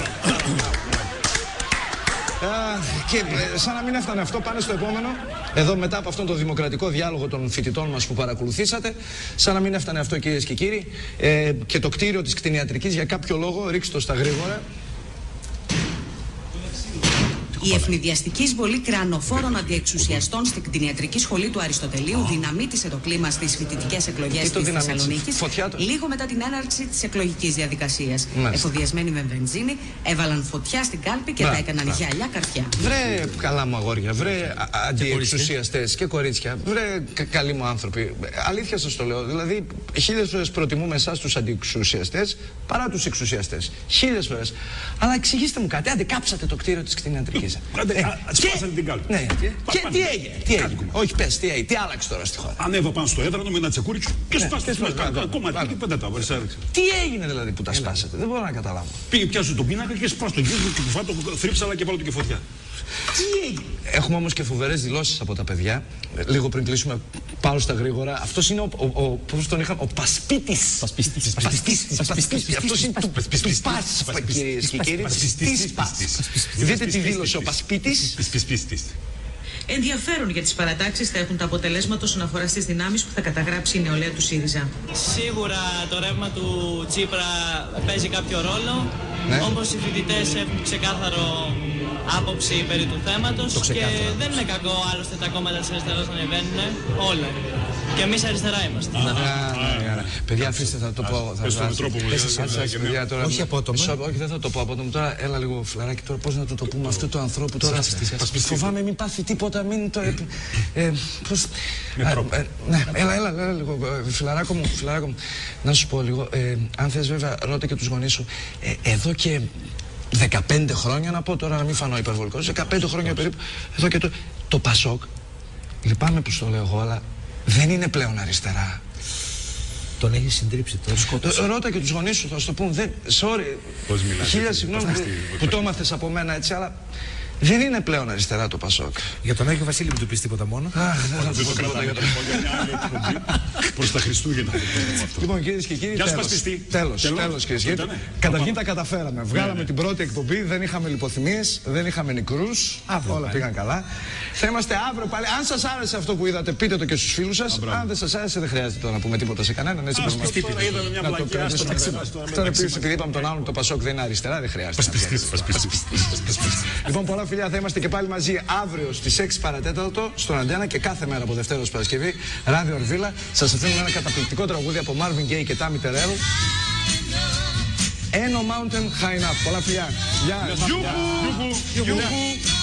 Και σαν να μην έφτανε αυτό, πάνε στο επόμενο. Εδώ μετά από αυτόν τον δημοκρατικό διάλογο των φοιτητών μας που παρακολουθήσατε, σαν να μην έφτανε αυτό, κυρίες και κύριοι, ε, και το κτίριο της κτηνιατρικής για κάποιο λόγο, ρίξτε το στα γρήγορα. Η ευνηδιαστική εισβολή κρεανοφόρων αντιεξουσιαστών στην κτηνιατρική σχολή του Αριστοτελείου δυναμίτισε το κλίμα στις φοιτητικές εκλογές της Θεσσαλονίκης λίγο μετά την έναρξη της εκλογικής διαδικασίας. Εφοδιασμένοι με βενζίνη, έβαλαν φωτιά στην κάλπη και τα έκαναν γυαλιά καρφιά. Βρε καλά μου αγόρια, βρε αντιεξουσιαστές και κορίτσια, βρε καλοί μου άνθρωποι. Αλήθεια σας το λέω. Δηλαδή, χίλιες φορές προτιμούμε εσάς τους αντιεξουσιαστές παρά τους εξουσιαστές. Χίλιες φορές. Αλλά εξηγήστε μου κάτι, άντε κάψατε το κτίριο της κτηνιατρικής. Άντε, σπάσανε την κάλπη. Ναι, και τι έγινε, τι έγινε. Όχι, πες, τι έγινε, τι άλλαξε τώρα στη χώρα. Ανέβα πάνω στο έδρανο με ένα τσεκούρι και σπάσανε κομμάτι και πέντε τα βαρσάρεξε. Τι έγινε δηλαδή που τα σπάσατε, δεν μπορώ να καταλάβω. Πήγε, πιάσω τον πίνακα και σπάσω τον γύρο και κουφάτο, θρύψαλα και βάλω του και φωτιά. Τι έγινε. Έχουμε όμως και φοβερές δηλώσεις από τα παιδιά. Λίγο πριν κλείσουμε, πάω στα γρήγορα. Αυτός είναι ο, ο, ο πώς τον είχαμε, ο Πασπίτης. Πασπιστής. Αυτός είναι του Πάσπα, κυρίες και κύριοι. Δείτε τη δήλωση ο Πασπίτης. Ενδιαφέρον για τις παρατάξεις θα έχουν τα αποτελέσματα όσον αφορά στις δυνάμεις που θα καταγράψει η νεολαία του ΣΥΡΙΖΑ. Σίγουρα το ρεύμα του Τσίπρα παίζει κάποιο ρόλο. Ναι. Όπως οι φοιτητές έχουν ξεκάθαρο άποψη περί του θέματος και δεν είναι κακό άλλωστε τα κόμματα της αριστεράς να ανεβαίνουν όλα. Και εμείς αριστερά είμαστε. Παιδιά, αφήστε, θα το πω. Όχι απότομο. Όχι, δεν θα το πω απότομο. Τώρα, έλα λίγο φλαράκι, τώρα πώς να το το πούμε αυτού του ανθρώπου τώρα. Φοβάμαι μην πάθει τίποτα, μην το. Πώς. Ναι, έλα, έλα, λίγο. Φιλαράκο μου, φιλαράκο μου. Να σου πω λίγο, αν θες βέβαια, ρώτα και τους γονείς σου. Εδώ και δεκαπέντε χρόνια, να πω τώρα να μην φανώ υπερβολικός, δεκαπέντε χρόνια περίπου, εδώ και το. Το Πασόκ, λυπάμαι που στο λέω εγώ, αλλά δεν είναι πλέον αριστερά. Τον έχει συντρίψει, τον σκότωσε. Ρώτα και τους γονείς σου, θα σου το πούν. Δεν, sorry, χίλια συγγνώμη που, που το έμαθες από μένα έτσι, αλλά Δεν είναι πλέον αριστερά το Πασόκ. Για τον Άγιο Βασίλη μην του πεις τίποτα μόνο. Αχ, δεν θα του πω τίποτα για τον Προς τα Χριστούγεννα. Λοιπόν, κυρίες και κύριοι, τέλος. Τέλος, κυρίες και κύριοι. Καταρχήν τα καταφέραμε. Βγάλαμε την πρώτη εκπομπή, δεν είχαμε λιποθυμίες, δεν είχαμε νεκρούς. Όλα πήγαν καλά. Θα είμαστε αύριο πάλι. Αν σας άρεσε αυτό που είδατε, πείτε το και στους φίλους σας. Αν δεν σας άρεσε, δεν χρειάζεται τώρα να πούμε τίποτα σε κανέναν. Έτσι μπορούμε να το κρατήσουμε. Τώρα επίσης, επειδή είπαμε τον άλλον, το Πασόκ δεν είναι αριστερά, δεν χρειάζεται. Λοιπόν, πολλά φιλιά, θα είμαστε και πάλι μαζί αύριο στις έξι παρατέταρτο στον Αντένα και κάθε μέρα από Δευτέρα ως Παρασκευή. Ράδιο Ορβίλα. Σας αφήνουμε ένα καταπληκτικό τραγούδι από Marvin Gaye και Tammy Terrell. Eno Mountain High Enough. Πολλά φιλιά. Γεια.